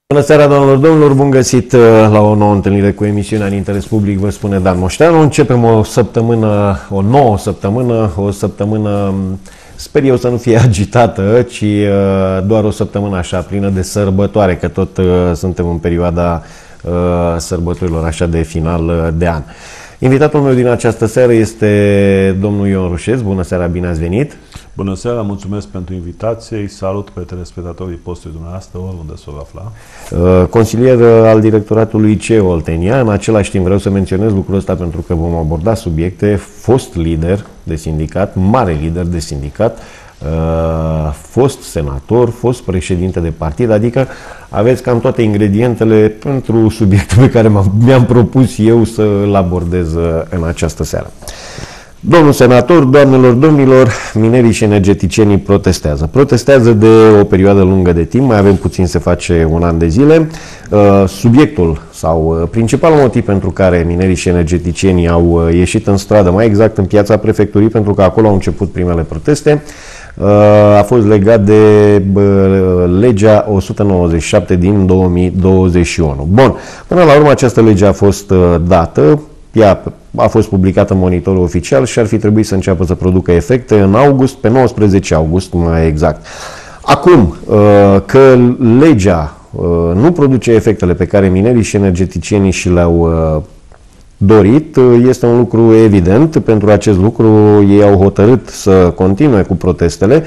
Bună seara, doamnelor, domnilor, bun găsit la o nouă întâlnire cu emisiunea în interes public, vă spune Dan Moșteanu. Începem o nouă săptămână, sper eu să nu fie agitată, ci doar o săptămână așa, plină de sărbătoare, că tot suntem în perioada sărbătorilor așa de final de an. Invitatul meu din această seară este domnul Ion Rușeț. Bună seara, bine ați venit! Bună seara, mulțumesc pentru invitație. Îi salut pe telespectatorii postului dumneavoastră, oriunde s-o afla. Consilier al directoratului CE Oltenia. În același timp vreau să menționez lucrul ăsta pentru că vom aborda subiecte. Fost lider de sindicat, mare lider de sindicat, fost senator, fost președinte de partid, adică aveți cam toate ingredientele pentru subiectul pe care mi-am propus eu să îl abordez în această seară. Domnul senator, doamnelor, domnilor, minerii și energeticienii protestează. Protestează de o perioadă lungă de timp, mai avem puțin, se face un an de zile. Subiectul sau principalul motiv pentru care minerii și energeticienii au ieșit în stradă, mai exact în piața prefecturii, pentru că acolo au început primele proteste, a fost legat de legea 197 din 2021. Bun, până la urmă această lege a fost dată, ea a fost publicată în monitorul oficial și ar fi trebuit să înceapă să producă efecte în august, pe 19 august mai exact. Acum că legea nu produce efectele pe care minerii și energeticienii și le-au dorit, este un lucru evident. Pentru acest lucru ei au hotărât să continue cu protestele.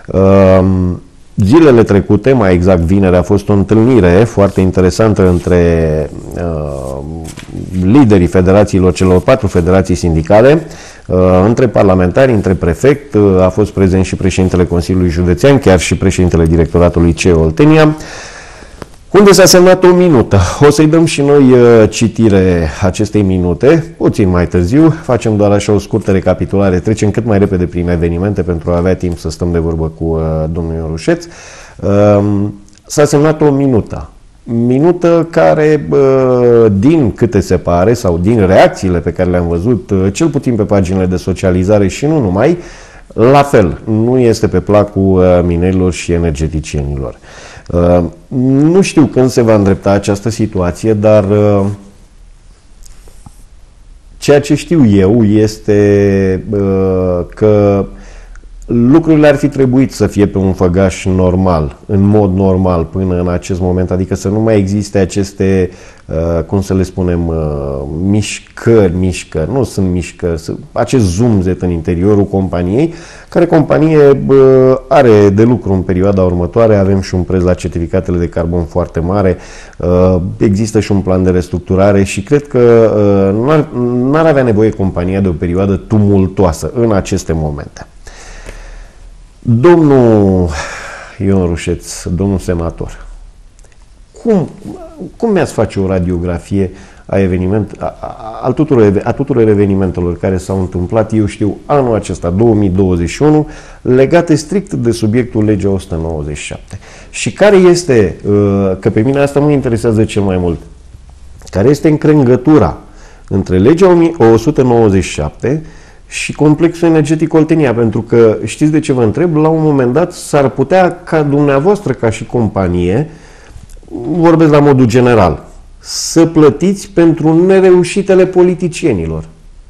Zilele trecute, mai exact vineri, a fost o întâlnire foarte interesantă între liderii federațiilor, celor 4 federații sindicale, între parlamentari, între prefect, a fost prezent și președintele Consiliului Județean, chiar și președintele directoratului CE Oltenia, unde s-a semnat o minută. O să-i dăm și noi citire acestei minute, puțin mai târziu, facem doar așa o scurtă recapitulare, trecem cât mai repede prin evenimente pentru a avea timp să stăm de vorbă cu domnul Ion Rușeț. S-a semnat o minută care, din câte se pare, sau din reacțiile pe care le-am văzut, cel puțin pe paginile de socializare și nu numai, la fel, nu este pe placul minerilor și energeticienilor. Nu știu când se va îndrepta această situație, dar ceea ce știu eu este că lucrurile ar fi trebuit să fie pe un făgaș normal, în mod normal până în acest moment, adică să nu mai existe aceste, cum să le spunem, mișcări, nu sunt mișcări, acest zumzet în interiorul companiei, care companie are de lucru în perioada următoare, avem și un preț la certificatele de carbon foarte mare, există și un plan de restructurare și cred că n-ar avea nevoie compania de o perioadă tumultoasă în aceste momente. Domnul Ion Rușeț, domnul senator, cum mi-ați face o radiografie a tuturor evenimentelor care s-au întâmplat, eu știu, anul acesta, 2021, legate strict de subiectul legea 197? Și care este, că pe mine asta mă interesează cel mai mult, care este încrengătura între legea 197 și complexul energetic Oltenia? Pentru că, știți de ce vă întreb? La un moment dat s-ar putea ca dumneavoastră, ca și companie, vorbesc la modul general, să plătiți pentru nereușitele politicienilor.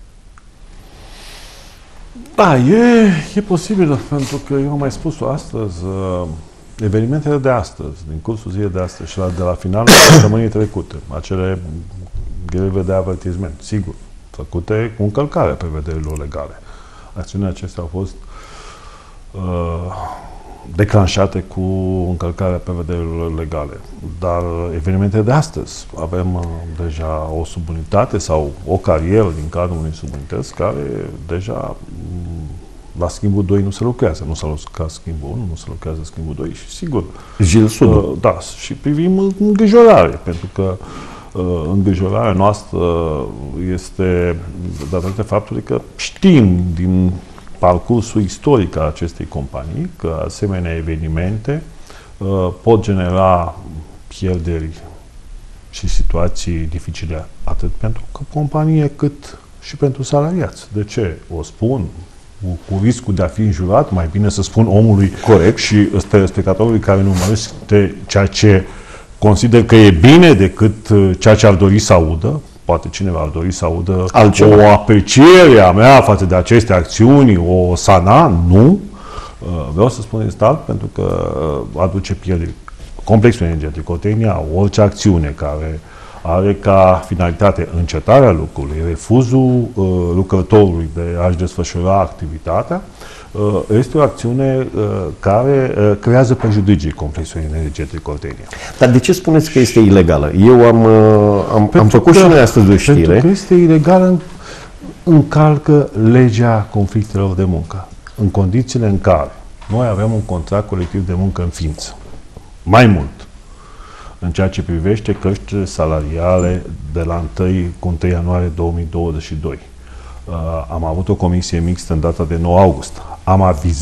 Da, e posibil, pentru că eu am mai spus-o astăzi, evenimentele de astăzi, din cursul zilei de astăzi și de la finalul săptămânii trecute, acele greve de avertisment, sigur, făcute cu încălcarea prevederilor legale. Acțiunile acestea au fost declanșate cu încălcarea prevederilor legale. Dar evenimentele de astăzi, avem deja o subunitate sau o carieră din cadrul unei subunități care deja la schimbul 2 nu se lucrează. Nu s-a lucrat schimbul 1, nu se lucrează schimbul 2 și sigur. Da, și privim îngrijorare, pentru că îngrijorarea noastră este datorită faptului că știm din parcursul istoric al acestei companii că asemenea evenimente pot genera pierderi și situații dificile atât pentru companie cât și pentru salariați. De ce? O spun cu riscul de a fi înjurat, mai bine să spun omului corect și telespectatorului care nu urmărește ceea ce consider că e bine decât ceea ce ar dori să audă. Poate cineva ar dori să audă altceva, o apreciere a mea față de aceste acțiuni, o sana. Nu. Vreau să spun stat pentru că aduce pierderi. Complexul energetic Oltenia, orice acțiune care are ca finalitate încetarea lucrului, refuzul lucrătorului de a-și desfășura activitatea, este o acțiune care creează prejudicii complexului energetic Oltenia. Dar de ce spuneți că este ilegală? Eu am făcut și noi astăzi o știre. Pentru că este ilegală, încalcă legea conflictelor de muncă. În condițiile în care noi avem un contract colectiv de muncă în ființă. Mai mult, în ceea ce privește creșterile salariale de la 1 ianuarie 2022. Am avut o comisie mixtă în data de 9 august. Am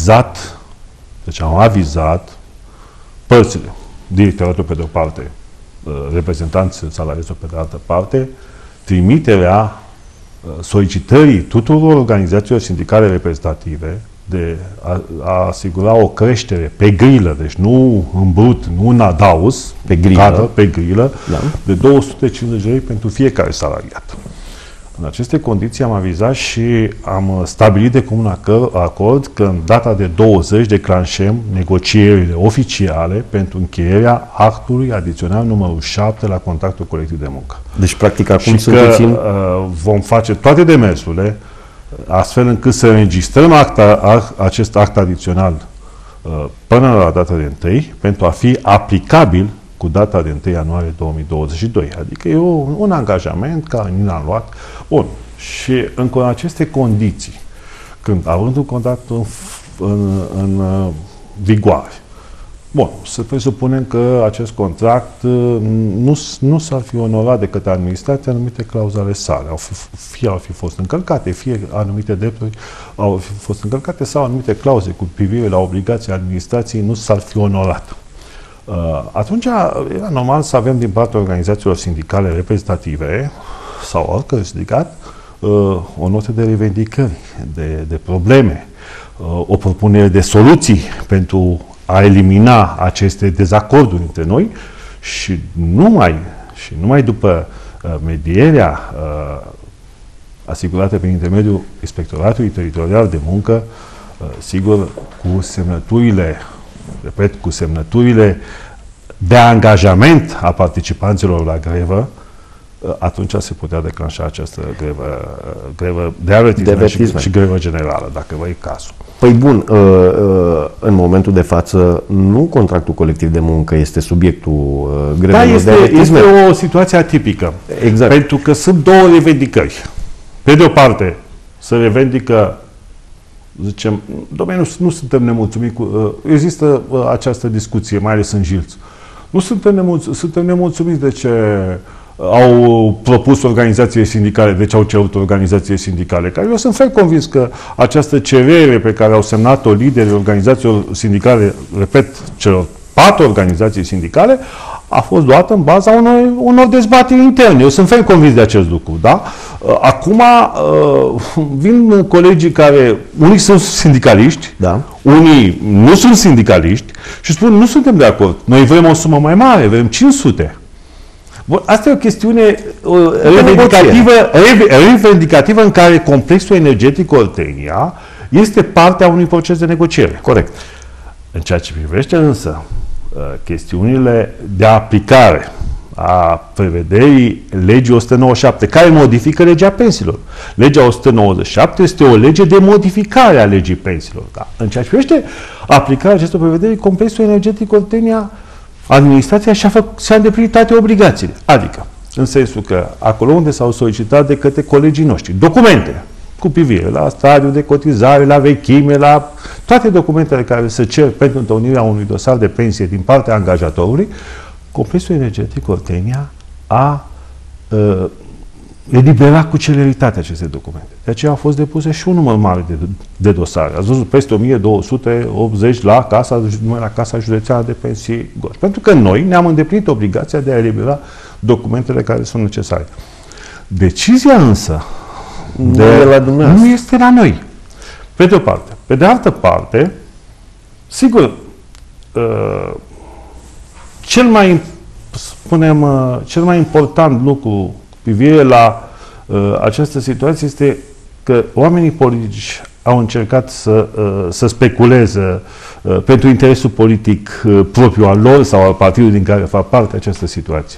avizat părțile, directoratul pe de o parte, reprezentanții salariaților pe de altă parte, trimiterea solicitării tuturor organizațiilor sindicale reprezentative de a asigura o creștere pe grilă, deci nu în brut, nu în adaos, pe grilă, da, de 250 de lei pentru fiecare salariat. În aceste condiții am avizat și am stabilit de comun acord că în data de 20 declanșăm negocierile oficiale pentru încheierea actului adițional numărul 7 la contractul colectiv de muncă. Deci, practic, acum sunteți vom face toate demersurile astfel încât să înregistrăm acest act adițional până la data de 1 pentru a fi aplicabil cu data de 1 ianuarie 2022. Adică e un angajament care ni l-am luat. Bun. Și în aceste condiții, când având un contract în vigoare, bun, să presupunem că acest contract nu s-ar fi onorat de către administrație anumite clauze ale sale. Fie au fi fost încălcate, fie anumite drepturi au fi fost încălcate sau anumite clauze cu privire la obligația administrației nu s-ar fi onorat. Atunci era normal să avem din partea organizațiilor sindicale reprezentative sau oricărui sindicat o notă de revendicări, de probleme, o propunere de soluții pentru a elimina aceste dezacorduri între noi și numai după medierea asigurată prin intermediul Inspectoratului Teritorial de Muncă, sigur, cu semnăturile de angajament a participanților la grevă, atunci se putea declanșa această grevă de avertisment și grevă generală, dacă vă e cazul. Păi bun, în momentul de față, nu contractul colectiv de muncă este subiectul grevelor de avertisment. Este o situație atipică. Exact. Pentru că sunt două revendicări. Pe de o parte, se revendică, zicem, domnule, nu suntem nemulțumiți cu... există această discuție, mai ales în Jilț. Suntem nemulțumiți de ce au propus organizațiile sindicale, de ce au cerut organizațiile sindicale, care eu sunt ferm convins că această cerere pe care au semnat-o liderii organizațiilor sindicale, repet, celor 4 organizații sindicale, a fost luată în baza unor dezbateri interne. Eu sunt ferm convins de acest lucru, da? Acum vin colegii care, unii sunt sindicaliști, da, unii nu sunt sindicaliști și spun, nu suntem de acord. Noi vrem o sumă mai mare, vrem 500. Bun, asta e o chestiune reivindicativă în care complexul energetic Oltenia este partea unui proces de negociere. Corect. În ceea ce privește însă chestiunile de aplicare a prevederii legii 197, care modifică legea pensiilor. Legea 197 este o lege de modificare a legii pensiilor. Da? În ceea ce privește aplicarea acestor prevederi, complexul energetic Oltenia, administrația și-a îndeplinit toate obligațiile. Adică, în sensul că acolo unde s-au solicitat de către colegii noștri documente cu privire la stadiul de cotizare, la vechime, la toate documentele care se cer pentru întâlnirea unui dosar de pensie din partea angajatorului, complexul energetic Oltenia a eliberat cu celeritate aceste documente. De aceea au fost depuse și un număr mare de dosare. Ați văzut peste 1280 la Casa Județeană de Pensii Gorj. Pentru că noi ne-am îndeplinit obligația de a elibera documentele care sunt necesare. Decizia însă nu este la noi. Pe de o parte. Pe de altă parte, sigur, cel mai spunem, cel mai important lucru cu privire la această situație este că oamenii politici au încercat să speculeze pentru interesul politic propriu al lor sau al partidului din care fac parte această situație.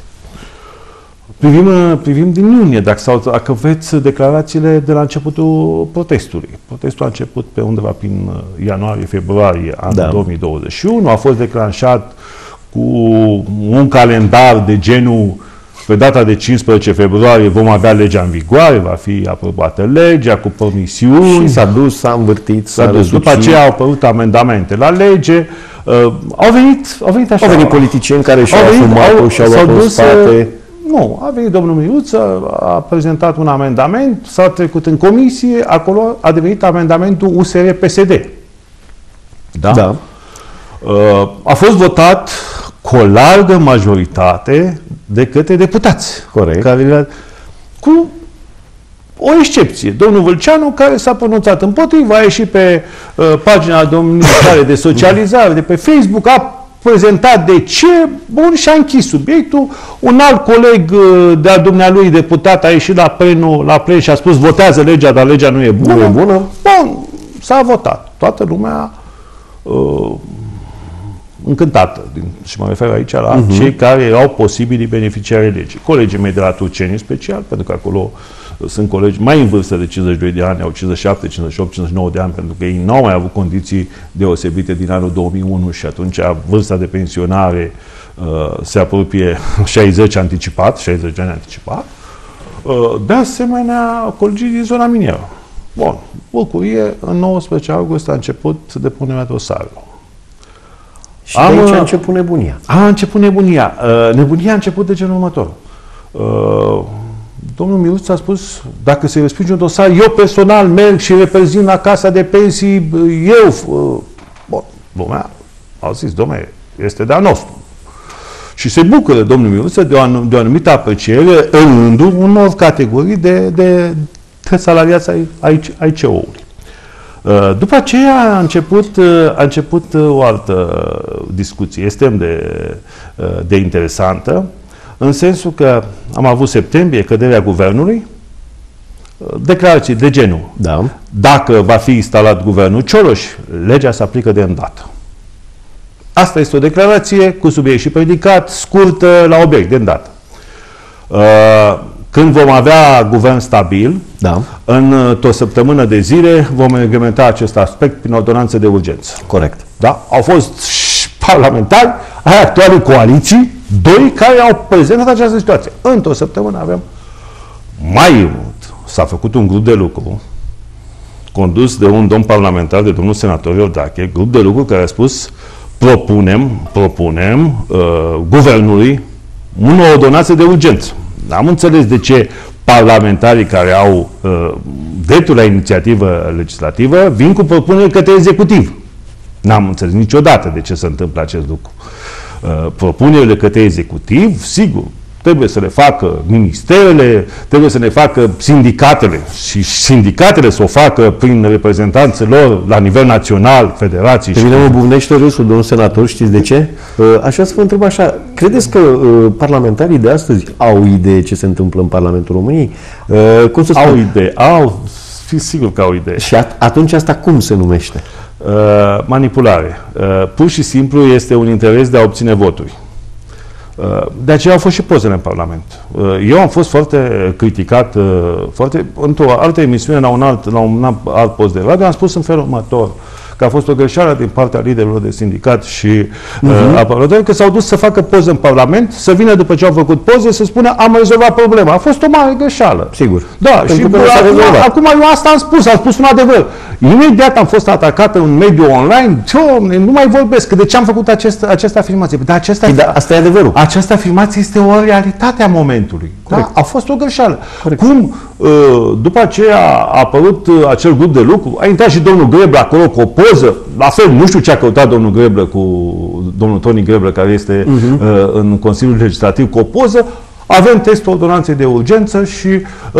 Privim din iunie, dacă veți declarațiile de la începutul protestului. Protestul a început pe undeva prin ianuarie-februarie anul 2021, a fost declanșat cu un calendar de genul pe data de 15 februarie vom avea legea în vigoare, va fi aprobată legea cu promisiuni. Și s-a dus, s-a învârtit, s-a răsucit. După aceea au apărut amendamente la lege. Au venit așa. Au venit politicieni care și-au asumat-o și-au luat în spate. Nu, a venit domnul Miluță, a prezentat un amendament, s-a trecut în comisie, acolo a devenit amendamentul USR-PSD. Da? A fost votat cu o largă majoritate de către deputați. Corect. Cu o excepție. Domnul Vâlceanu, care s-a pronunțat împotriva, a ieșit pe pagina domniului de socializare de pe Facebook, a prezentat de ce, bun, și a închis subiectul. Un alt coleg de-a dumnealui, deputat, a ieșit la plen și a spus votează legea, dar legea nu e bună. Nu e bună. Bun, s-a votat. Toată lumea încântată. Și mă refer aici la cei care erau posibili beneficiari legii. Colegii mei de la Turceni special, pentru că acolo sunt colegi mai în vârstă de 52 de ani, au 57, 58, 59 de ani, pentru că ei n-au mai avut condiții deosebite din anul 2001 și atunci vârsta de pensionare se apropie 60 anticipat, 60 de ani anticipat. De asemenea, colegii din zona minieră. Bun, bucurie, în 19 august a început depunerea dosarelor. Și de aici a început nebunia. A început nebunia. Nebunia a început de genul următor. Domnul Miluță a spus, dacă se respinge un dosar, eu personal merg și reprezint la Casa de Pensii, bun, lumea au zis, dom'le, este de-a nostru. Și se bucură domnul Miluță de o anumită apreciere în rândul unor categorii de salariați ai CEO-ului. După aceea a început o altă discuție extrem de interesantă, în sensul că am avut septembrie, căderea guvernului, declarații de genul. Da. Dacă va fi instalat guvernul Cioloș, legea se aplică de îndată. Asta este o declarație cu subiect și predicat, scurtă, la obiect, de îndată. Când vom avea guvern stabil, în o săptămână de zile vom reglementa acest aspect prin ordonanță de urgență. Corect. Da? Au fost și parlamentari ai actualei coaliții, doi care au prezentat această situație. Într-o săptămână avem mai mult. S-a făcut un grup de lucru condus de un domn parlamentar, de domnul senator Iordache, grup de lucru care a spus propunem guvernului o ordonanță de urgență. N-am înțeles de ce parlamentarii care au dreptul la inițiativă legislativă vin cu propuneri către executiv. N-am înțeles niciodată de ce se întâmplă acest lucru. Propunerile către executiv, sigur, trebuie să le facă ministerele, trebuie să le facă sindicatele și sindicatele să o facă prin reprezentanții lor la nivel național, federații. Pe mine mă buvnește râsul, domnul senator, știți de ce? Așa să vă întreb așa, credeți că parlamentarii de astăzi au idee ce se întâmplă în Parlamentul României? Cum să spun? Au idee, fi sigur că au idee. Și atunci asta cum se numește? Manipulare. Pur și simplu este un interes de a obține voturi. De aceea au fost și pozele în Parlament. Eu am fost foarte criticat, într-o altă emisiune, la un alt post de radio, am spus în felul următor, că a fost o greșeală din partea liderilor de sindicat și apărători, că s-au dus să facă poze în Parlament, să vină după ce au făcut poze, să spună am rezolvat problema. A fost o mare greșeală. Sigur. Da, și acum eu asta am spus un adevăr. Imediat am fost atacat în mediul online, nu mai vorbesc, de ce am făcut această afirmație. Dar asta e adevărul. Această afirmație este o realitate a momentului. Da? A fost o greșeală. Corect. Cum după aceea a apărut acel grup de lucru, a intrat și domnul Greblă acolo cu o poză, la fel, nu știu ce a căutat domnul Greblă cu domnul Toni Greblă, care este în Consiliul Legislativ, cu o poză, avem testul ordonanței de urgență și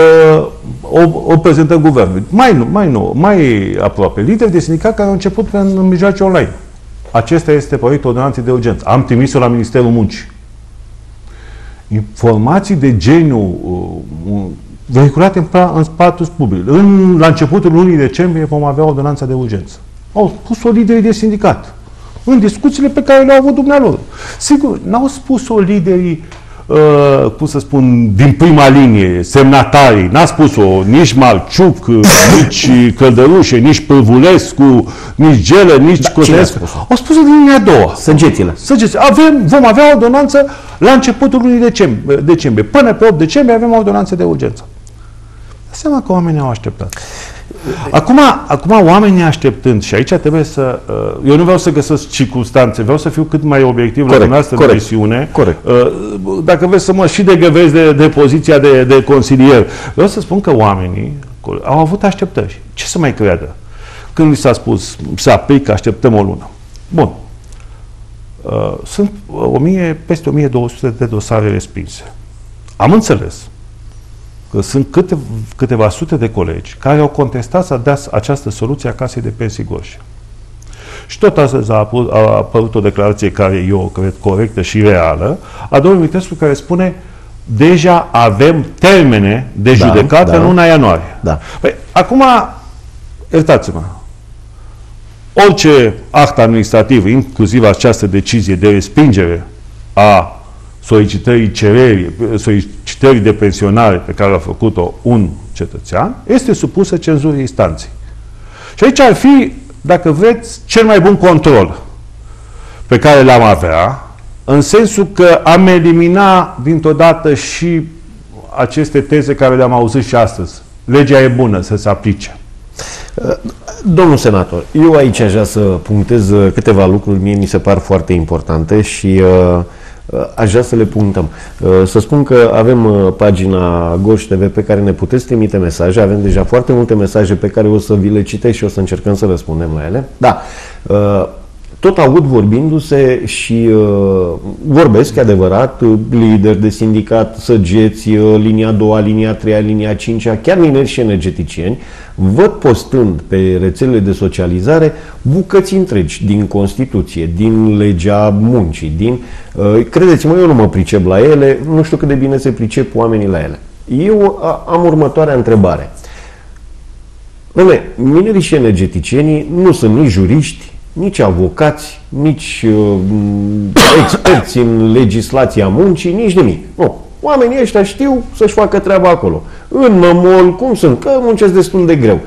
o prezentă guvernul. Mai aproape, lideri de sindicat care au început în mijloace online. Acesta este proiectul ordonanței de urgență. Am trimis-o la Ministerul Muncii. informații de genul vehiculate în spațiul public. La începutul lunii decembrie vom avea ordonanța de urgență. Au spus-o liderii de sindicat în discuțiile pe care le-au avut dumnealor. Sigur, n-au spus-o liderii cum să spun, din prima linie, semnatarii, n-a spus-o nici Marciuc, nici Căldărușe, nici Pârvulescu, nici Gelă, nici Cotescu. Au spus-o din linia a doua. Săgețile. Vom avea ordonanță la începutul lunii decembrie. Până pe 8 decembrie avem ordonanță de urgență. Dați seama că oamenii au așteptat. Acum oamenii așteptând, și aici trebuie să... eu nu vreau să găsesc circunstanțe, vreau să fiu cât mai obiectiv la dumneavoastră de misiune. Dacă vreți să mă și degăvezi de poziția de consilier. Vreau să spun că oamenii au avut așteptări. Ce să mai creadă? Când li s-a spus, se aplică, așteptăm o lună. Bun. Sunt peste 1200 de dosare respinse. Am înțeles că sunt câteva sute de colegi care au contestat să dea această soluție a Casei de Pensii Gorj. Și tot astăzi a apărut o declarație care eu cred corectă și reală a domnului Mitrescu, care spune deja avem termene de judecată în luna ianuarie. Păi, acum, iertați-mă, orice act administrativ, inclusiv această decizie de respingere a solicitării de pensionare pe care a făcut-o un cetățean, este supusă cenzurii instanței. Și aici ar fi, dacă vreți, cel mai bun control pe care l-am avea, în sensul că am elimina dintr-o dată și aceste teze care le-am auzit și astăzi. Legea e bună, să se aplice. Domnul senator, eu aici aș vrea să punctez câteva lucruri, mie mi se par foarte importante și aș vrea să le punctăm. Să spun că avem pagina Gorj TV pe care ne puteți trimite mesaje. Avem deja foarte multe mesaje pe care o să vi le citesc și o să încercăm să răspundem la ele. Da, tot aud vorbindu-se și vorbesc, adevărat, lideri de sindicat, săgeți, linia a doua, linia a treia, linia a cincea, chiar mineri și energeticieni, văd postând pe rețelele de socializare bucăți întregi din Constituție, din legea muncii, credeți-mă, eu nu mă pricep la ele, nu știu cât de bine se pricep oamenii la ele. Eu am următoarea întrebare. Minerii și energeticienii nu sunt nici juriști, nici avocați, nici experți în legislația muncii, nici nimic. Nu. Oamenii ăștia știu să-și facă treaba acolo. În mămol, cum sunt? Că muncesc destul de greu.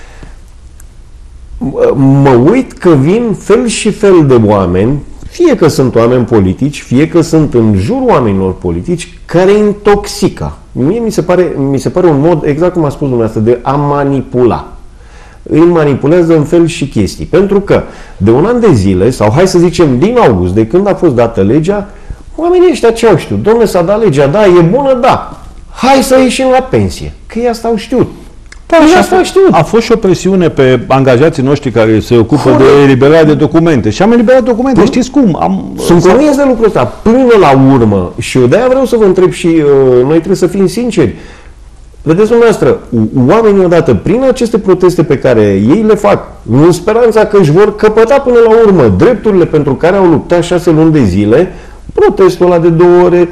Mă uit că vin fel și fel de oameni, fie că sunt oameni politici, fie că sunt în jurul oamenilor politici, care intoxică. Mie mi se pare un mod, exact cum a spus dumneavoastră, de a manipula. Îi manipulează în fel și chestii. Pentru că de un an de zile, sau hai să zicem din august, de când a fost dată legea, oamenii ăștia ce au știut? Dom'le, s-a dat legea, da, e bună, da. Hai să ieșim la pensie. Că ei asta au știut. A fost și o presiune pe angajații noștri care se ocupă de eliberarea de documente. Și am eliberat documente. Știți cum? Sunt convins de lucrul ăsta. Până la urmă, și eu de-aia vreau să vă întreb și noi trebuie să fim sinceri. Vedeți dumneavoastră, oamenii odată, prin aceste proteste pe care ei le fac, în speranța că își vor căpăta până la urmă drepturile pentru care au luptat 6 luni de zile, protestul ăla de 2 ore,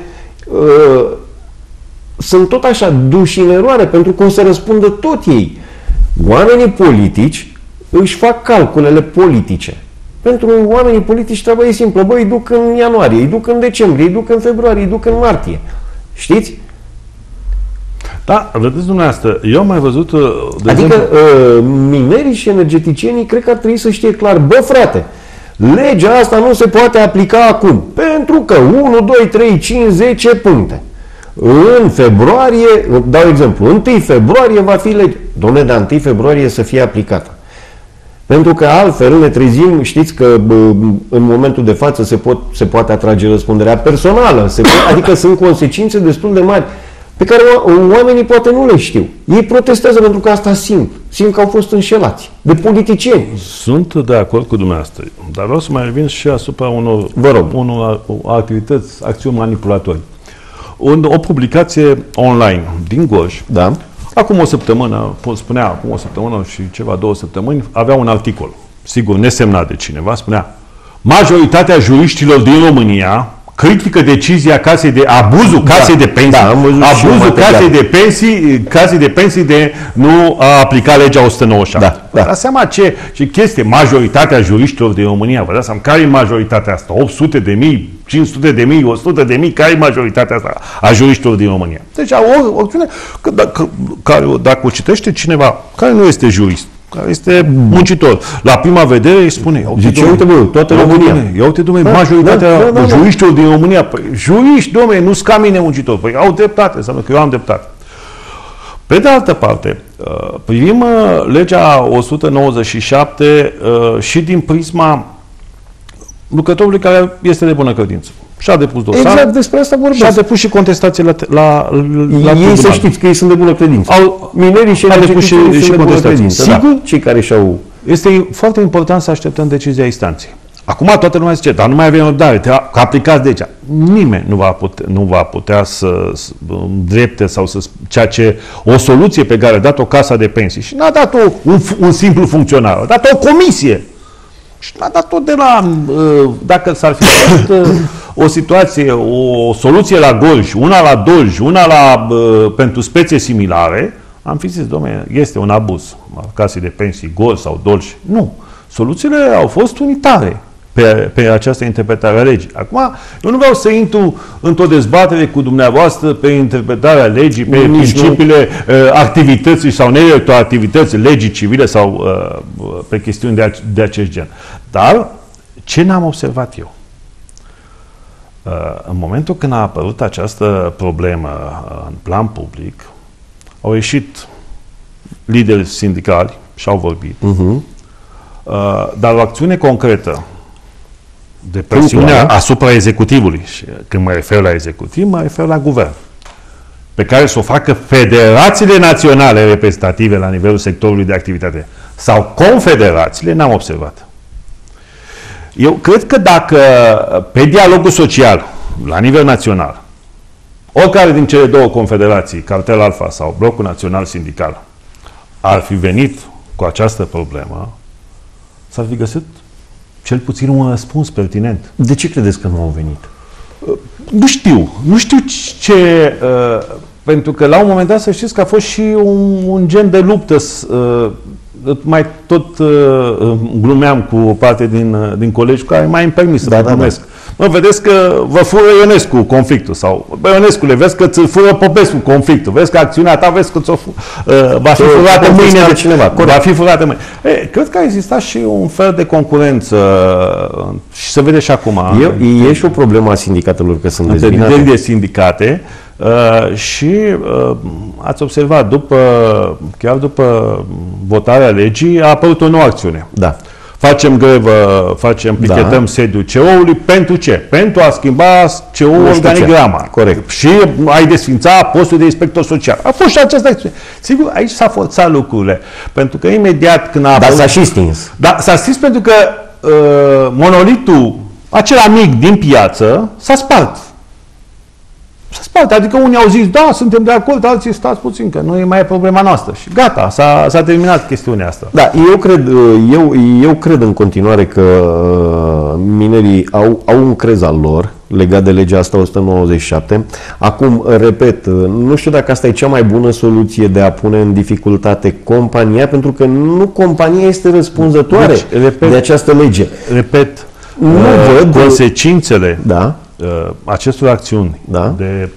sunt tot așa duși în eroare, pentru că o să răspundă tot ei. Oamenii politici își fac calculele politice. Pentru oamenii politici treaba e simplă. Băi, îi duc în ianuarie, îi duc în decembrie, îi duc în februarie, îi duc în martie. Știți? Da, vedeți dumneavoastră, eu am mai văzut... minerii și energeticienii cred că ar trebui să știe clar, bă frate, legea asta nu se poate aplica acum, pentru că 1, 2, 3, 5, 10 puncte. În februarie, dau exemplu, 1 februarie va fi lege. Dom'le, dar 1 februarie să fie aplicată. Pentru că altfel ne trezim, știți că în momentul de față se poate atrage răspunderea personală, adică sunt consecințe destul de mari pe care oamenii poate nu le știu. Ei protestează pentru că asta simt. Simt că au fost înșelați de politicieni. Sunt de acord cu dumneavoastră, dar vreau să mai revin și asupra unor activități, acțiuni manipulatorii. O publicație online din Gorj, da. Acum o săptămână și ceva, 2 săptămâni, avea un articol, sigur, nesemnat de cineva, spunea: majoritatea juriștilor din România critică decizia abuzul casei de pensii, abuzul casei de pensii de nu a aplica legea 197. Vă dați seama ce chestie, majoritatea juriștilor din România, vă dați seama care e majoritatea asta? 800 de mii, 500 de mii, 100 de mii, care e majoritatea asta a juriștilor din România? Deci o acțiune dacă o citește cineva care nu este jurist, care este muncitor. La prima vedere îi spune, zice, uite bă, toată România. Ia uite, dom'le, majoritatea juriștilor din România. Păi, juriști, dom'le, nu-s ca mine muncitor. Păi au dreptate, înseamnă că eu am dreptate. Pe de altă parte, privim legea 197 și din prisma lucrătorului care este de bună credință. Și-a depus dosar. Exact, despre asta vorbesc. Și-a depus și contestații la ei să știți că ei sunt de bună credință. Minerii și energetici sunt de bună credință. Sigur, cei care și-au... Este foarte important să așteptăm decizia instanței. Acum toată lumea zice, dar nu mai avem răbdare, că aplicați legea. Nimeni nu va putea să drepte sau să ceea ce o soluție pe care a dat-o Casa de Pensii. Și n-a dat-o un simplu funcționar, a dat-o o comisie. Și n-a dat-o de la, dacă s-ar fi făcut o situație, o soluție la Gorj, una la Dolj, una pentru spețe similare, am fi zis, dom'le, este un abuz al Casei de Pensii Gorj sau Dolj. Nu. Soluțiile au fost unitare pe această interpretare a legii. Acum, eu nu vreau să intru într-o dezbatere cu dumneavoastră pe interpretarea legii, pe principiile activității sau neretroactivității legii civile sau pe chestiuni de acest gen. Dar, ce n-am observat eu? În momentul când a apărut această problemă în plan public, au ieșit lideri sindicali și au vorbit. Dar o acțiune concretă de presiune asupra executivului, și când mă refer la executiv, mă refer la guvern, pe care să o facă federațiile naționale reprezentative la nivelul sectorului de activitate sau confederațiile, n-am observat. Eu cred că dacă pe dialogul social, la nivel național, oricare din cele două confederații, Cartel Alfa sau Blocul Național Sindical, ar fi venit cu această problemă, s-ar fi găsit cel puțin un răspuns pertinent. De ce credeți că nu au venit? Nu știu. Nu știu ce... pentru că la un moment dat să știți că a fost și un gen de luptă. Mai tot glumeam cu o parte din colegi care mai îmi permis să glumesc. Mă, vedeți că vă fură Ionescu conflictul sau, bă, Ionescule, vezi că ți fură Popescu conflictul, vezi că acțiunea ta, vezi că va fi furată mâine de cineva. Va fi furată mâine. Cred că a existat și un fel de concurență și se vede și acum. E și o problemă a sindicatelor că sunt dezbinate. De sindicate și ați observat, chiar după votarea legii, a apărut o nouă acțiune. Da. Facem grevă, pichetăm sediul CO-ului. Pentru ce? Pentru a schimba CO-ul organigrama. Corect. Și a-i desfința postul de inspector social. A fost și această acțiune. Sigur, aici s-a forțat lucrurile. Pentru că imediat când a apărut... Dar s-a și stins. Da, s-a stins pentru că monolitul, acela mic din piață, s-a spart. S-a spart. Adică unii au zis, da, suntem de acord, alții stați puțin, că nu e mai problema noastră. Și gata, s-a terminat chestiunea asta. Da, eu cred în continuare că minerii au un crez al lor legat de legea asta 197. Acum, repet, nu știu dacă asta e cea mai bună soluție de a pune în dificultate compania, pentru că nu compania este răspunzătoare de această lege. Repet, consecințele acestor acțiuni de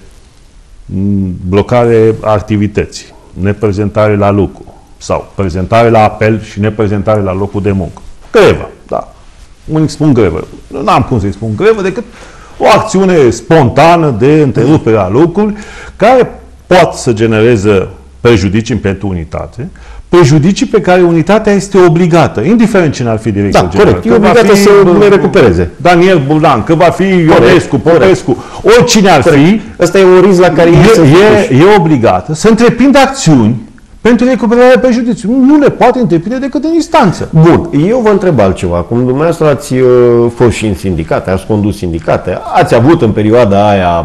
blocare a activității, neprezentare la lucru sau prezentare la apel și neprezentare la locul de muncă. Grevă, da. Unii spun grevă. N-am cum să-i spun grevă decât o acțiune spontană de întrerupere a lucrurilor care poate să genereze prejudicii pentru unitate, prejudicii pe care unitatea este obligată, indiferent cine ar fi directorul general. Corect, e obligată să le recupereze. Daniel Burdan, că va fi Ionescu, Popescu, oricine ar fi, ăsta e un risc la care e obligată să întreprindă acțiuni pentru recuperarea prejudiciului. Nu le poate întreprinde decât în instanță. Bun, eu vă întreb altceva. Cum dumneavoastră ați fost și în sindicate, ați condus sindicate, ați avut în perioada aia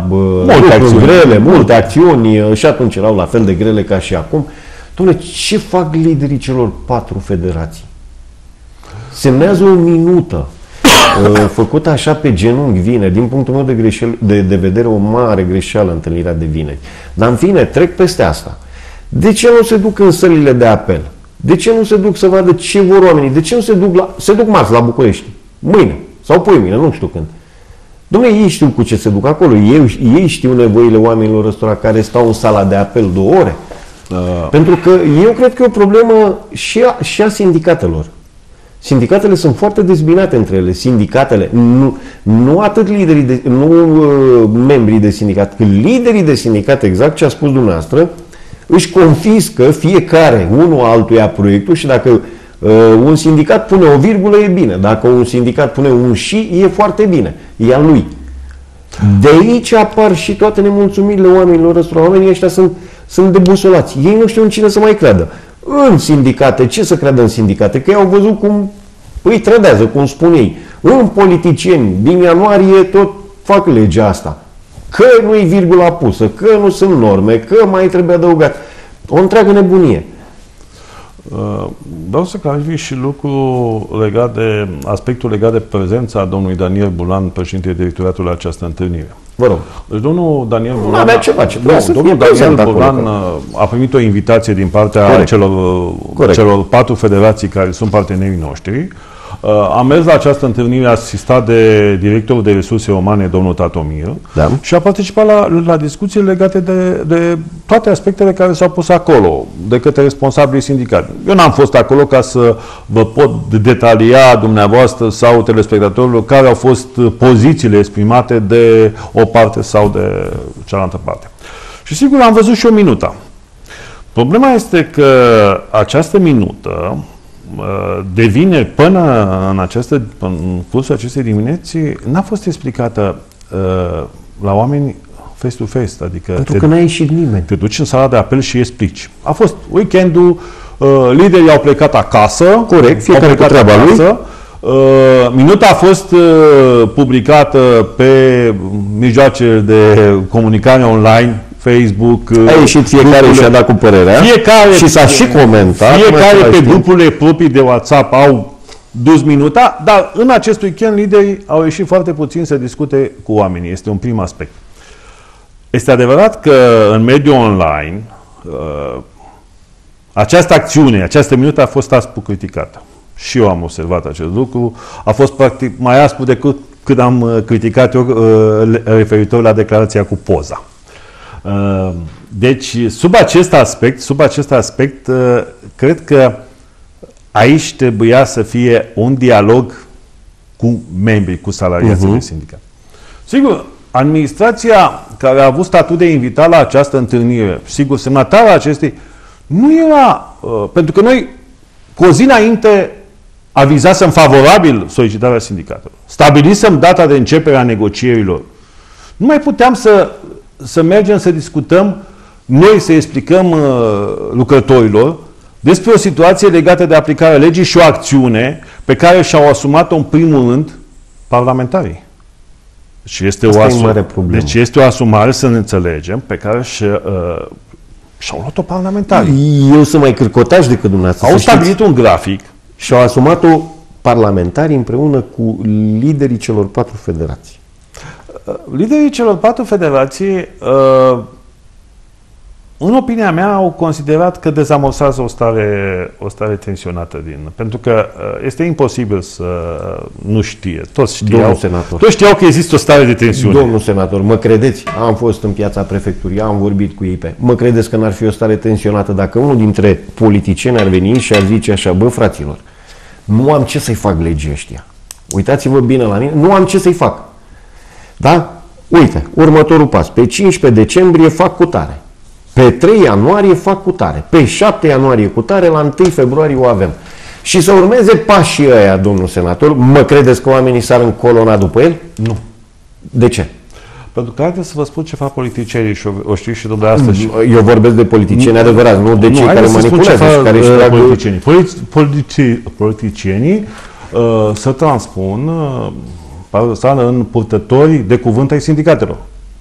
multe acțiuni și atunci erau la fel de grele ca și acum. Dom'le, ce fac liderii celor 4 federații? Semnează o minută. făcută așa pe genunchi vineri. Din punctul meu de vedere, o mare greșeală întâlnirea de vineri. Dar în fine, trec peste asta. De ce nu se duc în sălile de apel? De ce nu se duc să vadă ce vor oamenii? De ce nu se duc marți la București? Mâine sau poimâine, nu știu când. Dom'le, ei știu cu ce se duc acolo. Ei știu nevoile oamenilor ăstora care stau în sala de apel 2 ore. Pentru că eu cred că e o problemă și a sindicatelor. Sindicatele sunt foarte dezbinate între ele. Sindicatele, nu atât membrii de sindicat, cât liderii de sindicat, exact ce a spus dumneavoastră, își confiscă fiecare unul altuia proiectul și dacă un sindicat pune o virgulă, e bine. Dacă un sindicat pune un și, e foarte bine. E al lui. De aici apar și toate nemulțumirile oamenilor ăstora. Oamenii ăștia sunt debusolați. Ei nu știu în cine să mai creadă. În sindicate, ce să creadă în sindicate? Că ei au văzut cum îi trădează, cum spun ei. În politicieni, din ianuarie tot fac legea asta. Că nu-i virgula pusă, că nu sunt norme, că mai trebuie adăugat. O întreagă nebunie. Vreau să clarific și aspectul legat de prezența domnului Daniel Bulan, președinte directoratului la această întâlnire. Vă rog. Deci domnul Daniel Bulan, domnul Daniel Bulan a primit o invitație din partea celor 4 federații care sunt partenerii noștri. A mers la această întâlnire asistat de directorul de resurse umane, domnul Tatomir, și a participat la discuții legate de toate aspectele care s-au pus acolo, de către responsabilii sindicali. Eu n-am fost acolo ca să vă pot detalia dumneavoastră sau telespectatorilor care au fost pozițiile exprimate de o parte sau de cealaltă parte. Și sigur am văzut și o minută. Problema este că această minută devine până în cursul acestei dimineți n-a fost explicată la oameni face-to-face, adică pentru că n-a ieșit nimeni. Te duci în sala de apel și explici. A fost weekendul, liderii au plecat acasă. Corect, fiecare cu treaba lui. Minuta a fost publicată pe mijloace de comunicare online, Facebook. A ieșit fiecare și a dat cu părerea și s-a și comentat. Fiecare pe grupurile proprii de WhatsApp au dus minuta, dar în acest weekend liderii au ieșit foarte puțin să discute cu oamenii. Este un prim aspect. Este adevărat că în mediul online această acțiune, această minută a fost aspru criticată. Și eu am observat acest lucru. A fost practic mai aspru decât cât am criticat eu referitor la declarația cu poza. Deci, sub acest aspect, cred că aici trebuia să fie un dialog cu membrii, cu salariații de sindicat. Sigur, administrația care a avut statut de invitat la această întâlnire, sigur, semnatarul acestei, nu era, pentru că noi, cu o zi înainte, avizasem favorabil solicitarea sindicatelor. Stabilisem data de începere a negocierilor. Nu mai puteam să mergem să discutăm, noi să explicăm lucrătorilor despre o situație legată de aplicarea legii și o acțiune pe care și-au asumat-o în primul rând parlamentarii. Deci este o asumare, să ne înțelegem, pe care și-au luat-o parlamentarii. Eu sunt mai cârcotaș decât dumneavoastră. Au stabilit un grafic și-au asumat-o parlamentarii împreună cu liderii celor 4 federații. Liderii celor 4 federații, în opinia mea, au considerat că dezamorsează o stare tensionată pentru că este imposibil să nu știe. Toți știau că există o stare de tensiune. Domnul senator, mă credeți? Am fost în piața prefecturii, am vorbit cu ei mă credeți că n-ar fi o stare tensionată dacă unul dintre politicieni ar veni și ar zice așa: bă, fraților, nu am ce să-i fac legii ăștia. Uitați-vă bine la mine, nu am ce să-i fac. Da? Uite, următorul pas. Pe 15 decembrie fac cutare. Pe 3 ianuarie fac cutare. Pe 7 ianuarie cutare, la 1 februarie o avem. Și să urmeze pașii ăia, domnul senator, mă credeți că oamenii s-ar încolona după el? Nu. De ce? Pentru că haideți să vă spun ce fac politicienii și o știți și dumneavoastră. Eu vorbesc de politicieni adevărați, nu de cei care manipulează și care își trag politicienii să transpun în purtători de cuvânt ai sindicatelor.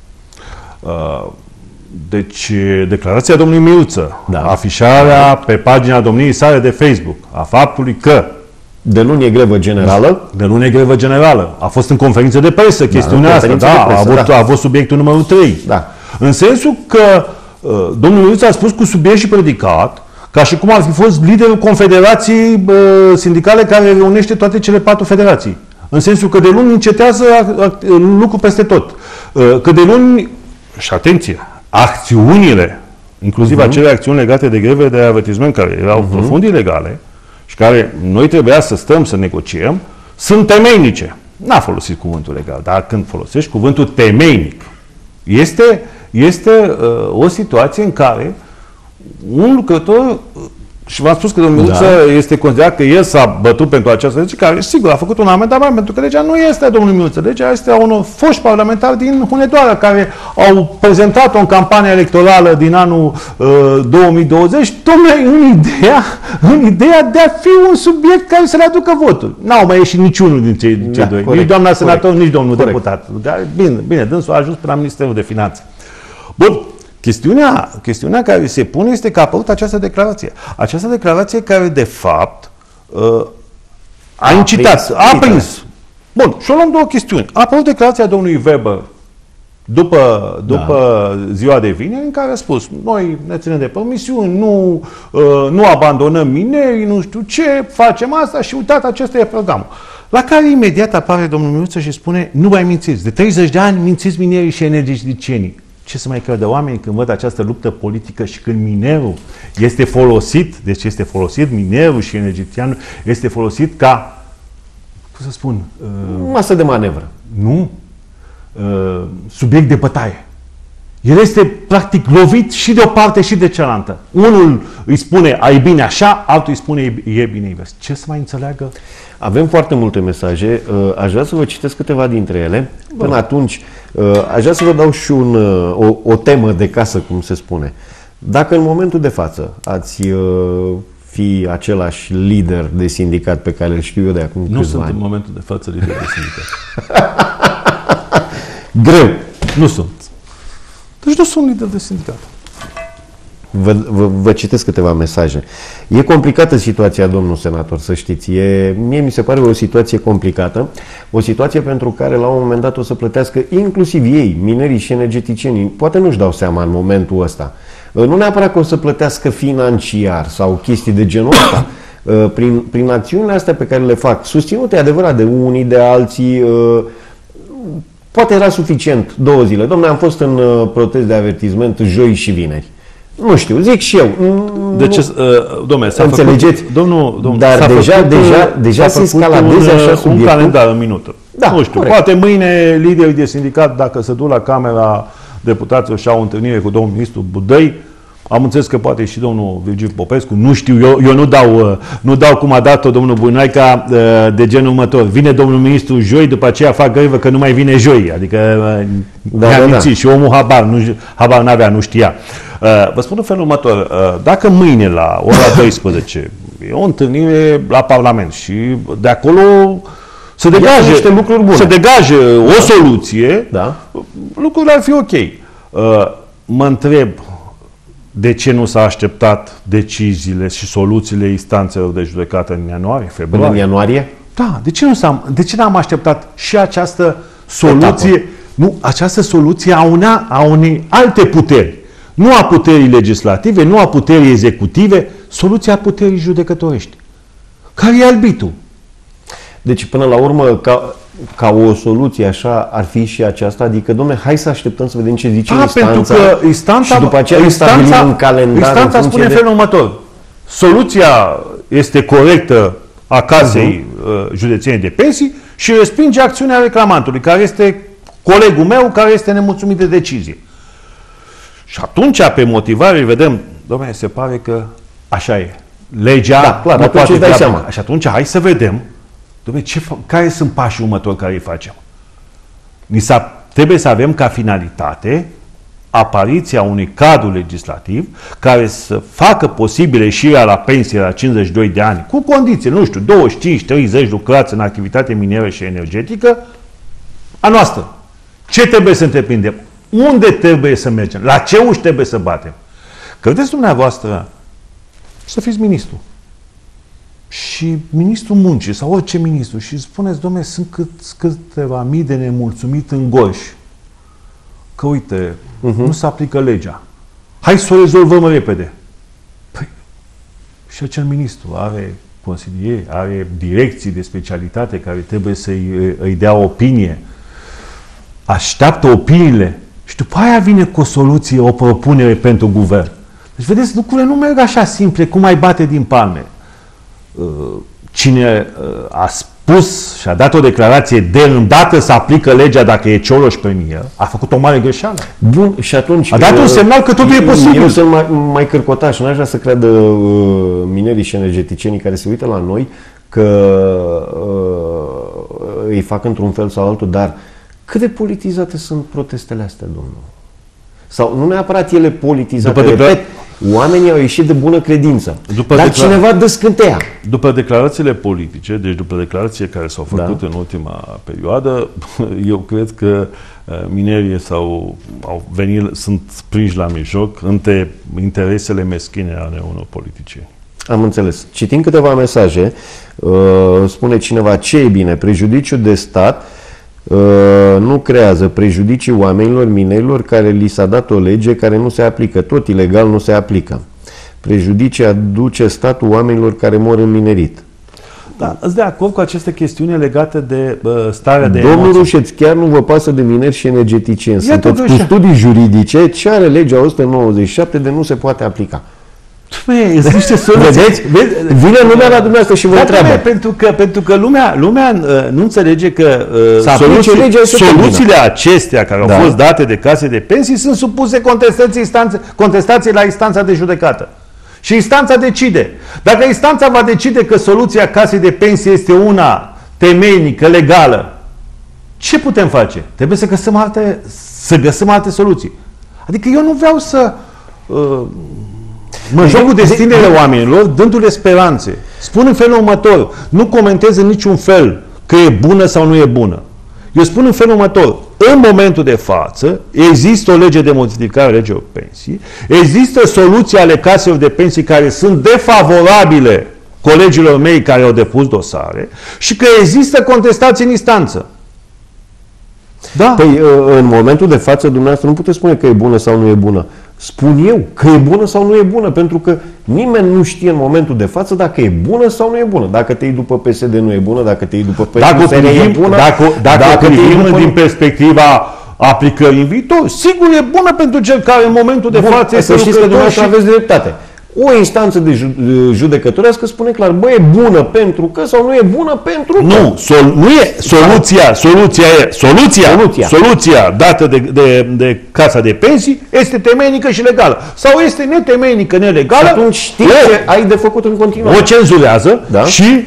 Deci, declarația domnului Miuță, afișarea pe pagina domniei sale de Facebook a faptului că De luni e grevă generală. De luni e grevă generală. A fost în conferință de presă chestiunea asta. Da, a avut subiectul numărul 3. Da. În sensul că domnul Mihăiță a spus cu subiect și predicat, ca și cum ar fi fost liderul confederației sindicale care reunește toate cele 4 federații. În sensul că de luni încetează lucru peste tot. Că de luni, și atenție, acțiunile, inclusiv acele acțiuni legate de greve de avertisment care erau profund ilegale și care noi trebuia să stăm să negociem, sunt temeinice. N-a folosit cuvântul legal, dar când folosești cuvântul temeinic, este o situație în care un lucrător, și v-am spus că domnul Mihăiță este considerat că el s-a bătut pentru această lege, care sigur a făcut un amendament, pentru că legea nu este a domnului Mihăiță, legea este a unor foști parlamentari din Hunedoara, care au prezentat-o în campania electorală din anul 2020, tocmai în ideea de a fi un subiect care să le aducă votul. N-au mai ieșit niciunul din cei doi, corect, nici doamna senator, nici domnul deputat. Dar bine, dânsul a ajuns până la Ministerul de Finanțe. Bun. Chestiunea care se pune este că a apărut această declarație. Această declarație care, de fapt, a incitat, a prins. Bun, și o luăm două chestiuni. A apărut declarația domnului Weber după ziua de vineri, în care a spus, noi ne ținem de permisiuni, nu abandonăm minerii, nu știu ce, facem asta și uitați, acesta e programul. La care imediat apare domnul Mihăiță și spune, nu mai mințiți, de 30 de ani mințiți minerii și energeticienii. Ce să mai creadă oamenii când văd această luptă politică și când minerul este folosit, deci este folosit minerul și energeticianul, este folosit ca, cum să spun... masă de manevră. Nu. Subiect de bătaie. El este practic lovit și de o parte și de cealaltă. Unul îi spune, ai bine așa, altul îi spune, e bine invers. Ce să mai înțeleagă? Avem foarte multe mesaje. Aș vrea să vă citesc câteva dintre ele. Până atunci, aș vrea să vă dau și o temă de casă, cum se spune. Dacă în momentul de față ați fi același lider de sindicat pe care îl știu eu de acum câțiva ani... Nu sunt în momentul de față lider de sindicat. Greu. Nu sunt. Deci nu sunt lider de sindicat. Vă citesc câteva mesaje. E complicată situația, domnul senator, să știți. Mie mi se pare o situație complicată, o situație pentru care la un moment dat o să plătească inclusiv ei, minerii și energeticienii. Poate nu-și dau seama în momentul ăsta. Nu neapărat că o să plătească financiar sau chestii de genul ăsta. Prin acțiunile astea pe care le fac, susținute adevărat de unii, de alții, poate era suficient 2 zile. Dom'le, am fost în protest de avertisment joi și vineri. Nu știu, zic și eu. De ce, dom'le, s-a înțelegeți? Făcut, domnul, dar deja se escaladeze așa subiectul. Un calendar în minute. Da, nu știu, poate mâine liderii de sindicat, dacă se duc la Camera Deputaților și au o întâlnire cu domnul ministru Budăi, am înțeles că poate și domnul Virgil Popescu, nu știu, eu nu dau cum a dat-o domnul Bunaica de genul următor. Vine domnul ministru joi, după aceea fac grevă că nu mai vine joi. Adică și omul habar n-avea, nu știa. Vă spun în felul următor, dacă mâine la ora 12 e o întâlnire la Parlament și de acolo se degaje o soluție, lucrurile ar fi ok. Mă întreb de ce nu s-a așteptat deciziile și soluțiile instanțelor de judecată în ianuarie, februarie? Până în ianuarie? Da, de ce n-am așteptat și această soluție? Nu, această soluție a unei alte puteri. Nu a puterii legislative, nu a puterii executive, soluția a puterii judecătorești. Care e arbitru? Deci, până la urmă, ca o soluție așa ar fi și aceasta, adică, dom'le, hai să așteptăm să vedem ce zice instanța, pentru că instanța și după aceea stabilim un calendar. Instanța spune în felul următor. Soluția este corectă a Casei Județene de Pensii și respinge acțiunea reclamantului, care este colegul meu, care este nemulțumit de decizie. Și atunci, pe motivare, vedem, dom'le, se pare că așa e. Legea clar, nu poate dai seama. Și atunci, hai să vedem, dom'le, care sunt pașii următori care îi facem. Trebuie să avem ca finalitate apariția unui cadru legislativ care să facă posibil ieșirea la pensie la 52 de ani, cu condiții, nu știu, 25-30 lucrați în activitate minieră și energetică, a noastră. Ce trebuie să întreprindem? Unde trebuie să mergem? La ce uși trebuie să batem? Credeți dumneavoastră să fiți ministru? și ministrul muncii sau orice ministru și spuneți, dom'le, sunt câteva mii de nemulțumit în Gorj. Că uite, nu se aplică legea. Hai să o rezolvăm repede. Păi, și acel ministru are consilieri, are direcții de specialitate care trebuie să-i dea opinie. Așteaptă opiniile și după aia vine cu o soluție, o propunere pentru guvern. Deci, vedeți, lucrurile nu merg așa simple, cum ai bate din palme. Cine a spus și a dat o declarație de îndată să aplică legea dacă e Cioloș premier, a făcut o mare greșeală. Bun, și atunci... A dat un semnal că totul e posibil. Eu sunt mai cărcotaș, n-aș vrea să creadă minerii și energeticienii care se uită la noi că îi fac într-un fel sau altul, dar cât de politizate sunt protestele astea, domnul? Sau nu neapărat ele politizate, repet, oamenii au ieșit de bună credință. Dar cineva dă scânteia. După declarațiile politice, deci după declarațiile care s-au făcut în ultima perioadă, eu cred că minerii sunt prinși la mijloc între interesele meschine ale unor politicieni. Am înțeles. Citim câteva mesaje, spune cineva, ce e bine, prejudiciu de stat nu creează prejudicii oamenilor, minerilor, care li s-a dat o lege care nu se aplică. Tot ilegal nu se aplică. Prejudicii aduce statul oamenilor care mor în minerit. Da, îți de acord cu aceste chestiuni legate de starea de Domnul Rușeț, chiar nu vă pasă de mineri și energeticieni. Sunteți cu studii juridice, ce are legea 197 de nu se poate aplica. Sunt niște soluții. Vedeți? Vine lumea la dumneavoastră și vă întreabă. Pentru că lumea nu înțelege că soluțiile acestea care au fost date de case de pensii sunt supuse contestației la instanța de judecată. Și instanța decide. Dacă instanța va decide că soluția casei de pensii este una temeinică, legală, ce putem face? Trebuie să găsim alte soluții. Adică eu nu vreau să... mă joc cu destinele oamenilor, dându-le speranțe. Spun în felul următor, nu comentez în niciun fel că e bună sau nu e bună. Eu spun în felul următor, în momentul de față există o lege de modificare a legilor pensii, există soluții ale caselor de pensii care sunt defavorabile colegilor mei care au depus dosare și că există contestații în instanță. Da. Păi, în momentul de față, dumneavoastră nu puteți spune că e bună sau nu e bună. Spun eu că e bună sau nu e bună, pentru că nimeni nu știe în momentul de față dacă e bună sau nu e bună. Dacă te iei după PSD nu e bună, dacă te iei după PSD e bună. Dacă privim din perspectiva aplicării în viitor, sigur e bună pentru cel care în momentul de față este știți că dumneavoastră aveți dreptate. O instanță de judecătorească spune clar, bă, e bună pentru că sau nu e bună pentru că. Nu, nu e soluția dată de Casa de Pensii este temeinică și legală. Sau este netemeinică, nelegală. Atunci știi ce ai de făcut în continuare. O cenzurează și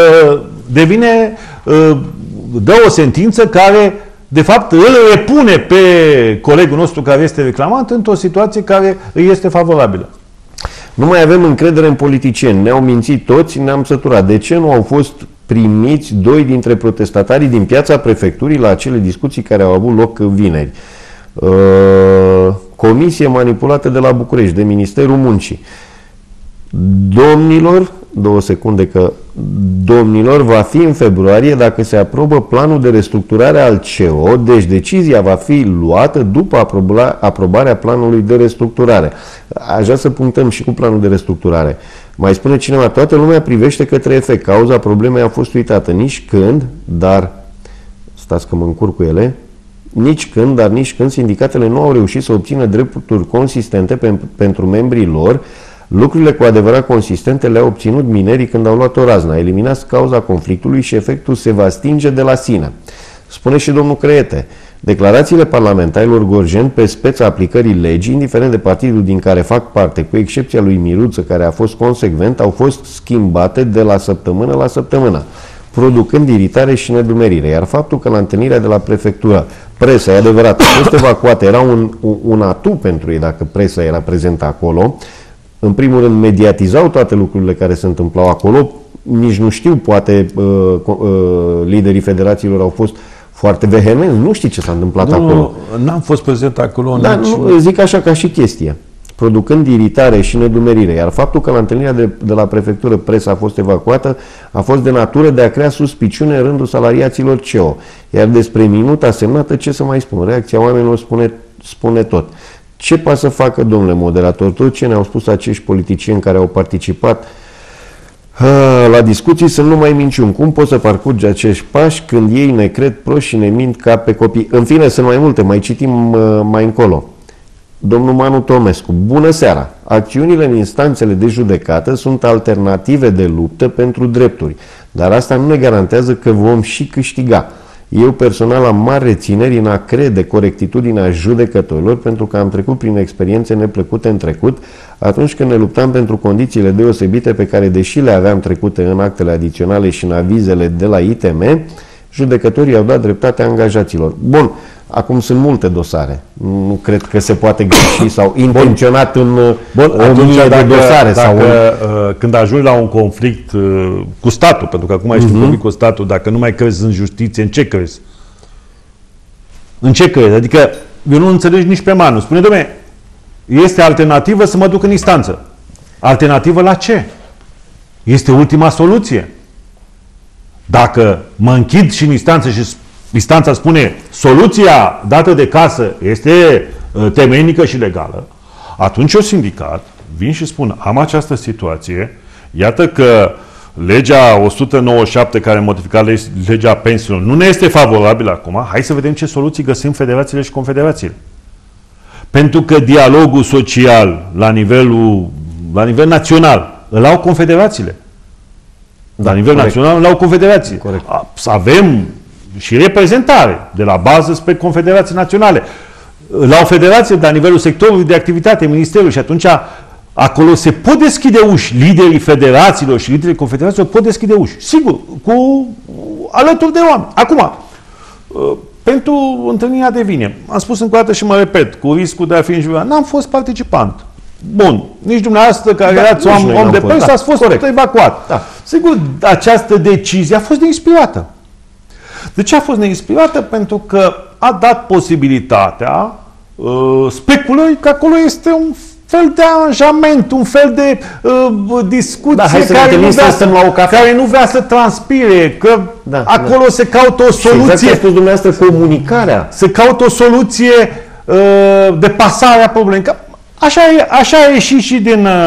dă o sentință care de fapt îl repune pe colegul nostru care este reclamant într-o situație care îi este favorabilă. Nu mai avem încredere în politicieni. Ne-au mințit toți, ne-am săturat. De ce nu au fost primiți doi dintre protestatarii din Piața Prefecturii la acele discuții care au avut loc vineri? Comisie manipulată de la București, de Ministerul Muncii. Domnilor, va fi în februarie dacă se aprobă planul de restructurare al CEO, deci decizia va fi luată după aprobarea planului de restructurare. Aș vrea să punctăm și cu planul de restructurare. Mai spune cineva, toată lumea privește către efect. Cauza problemei a fost uitată. Nici când, dar stați că mă încurc cu ele, nici când sindicatele nu au reușit să obțină drepturi consistente pentru membrii lor. Lucrurile cu adevărat consistente le-au obținut minerii când au luat o razna. Eliminați cauza conflictului și efectul se va stinge de la sine. Spune și domnul Creete, declarațiile parlamentarilor gorjeni pe speța aplicării legii, indiferent de partidul din care fac parte, cu excepția lui Miruță, care a fost consecvent, au fost schimbate de la săptămână la săptămână, producând iritare și nedumerire. Iar faptul că la întâlnirea de la prefectură presa, e adevărat, a fost evacuată, era un atu pentru ei dacă presa era prezentă acolo. În primul rând, mediatizau toate lucrurile care se întâmplau acolo. Nici nu știu, poate liderii federațiilor au fost foarte vehemenți. Nu știu ce s-a întâmplat acolo. N-am fost prezent acolo. Dar zic așa ca și chestie. producând iritare și nedumerire, iar faptul că la întâlnirea de la prefectură presa a fost evacuată a fost de natură de a crea suspiciune în rândul salariaților CEO. Iar despre minuta semnată, ce să mai spun? Reacția oamenilor spune tot. Ce poate să facă, domnule moderator? Tot ce ne-au spus acești politicieni care au participat la discuții sunt numai minciuni. Cum poți să parcurgi acești pași când ei ne cred proști și ne mint ca pe copii? În fine, sunt mai multe, mai citim mai încolo. Domnul Manu Tomescu, bună seara! Acțiunile în instanțele de judecată sunt alternative de luptă pentru drepturi, dar asta nu ne garantează că vom și câștiga. Eu personal am mari rețineri în a crede corectitudinea judecătorilor pentru că am trecut prin experiențe neplăcute în trecut atunci când ne luptam pentru condițiile deosebite pe care, deși le aveam trecute în actele adiționale și în avizele de la ITM, judecătorii au dat dreptate angajaților. Bun, acum sunt multe dosare. Nu cred că se poate greși sau intenționat în o mie de dosare. Când ajungi la un conflict cu statul, pentru că acum ești în conflict cu statul, dacă nu mai crezi în justiție, în ce crezi? În ce crezi? Adică eu nu înțelegi nici pe Manu. Spune, dom'le, este alternativă să mă duc în instanță. Alternativă la ce? Este ultima soluție. Dacă mă închid și în instanță și instanța spune soluția dată de casă este temeinică și legală, atunci eu sindicat vin și spun am această situație, iată că legea 197 care modifica legea pensiilor nu ne este favorabilă acum, hai să vedem ce soluții găsim federațiile și confederațiile. Pentru că dialogul social la nivel național îl au confederațiile. La nivel național îl au confederații. Să avem și reprezentare de la bază spre confederații naționale. La o federație, la nivelul sectorului de activitate, ministerul, și atunci acolo se pot deschide uși. Liderii federațiilor și liderii confederațiilor pot deschide uși. Sigur, alături de oameni. Acum, pentru întâlnirea de vineri, am spus încă o dată și mă repet, cu riscul de a fi înjurat, n-am fost participant. Bun, nici dumneavoastră care erați om de presă ați fost evacuat. Da. Sigur, această decizie a fost neinspirată. De ce a fost neinspirată? Pentru că a dat posibilitatea speculării că acolo este un fel de aranjament, un fel de discuție care nu vrea să transpire, că acolo se caută o soluție. Exact, a spus dumneavoastră, comunicarea. Se caută o soluție de pasare a problemei. Că așa a ieșit și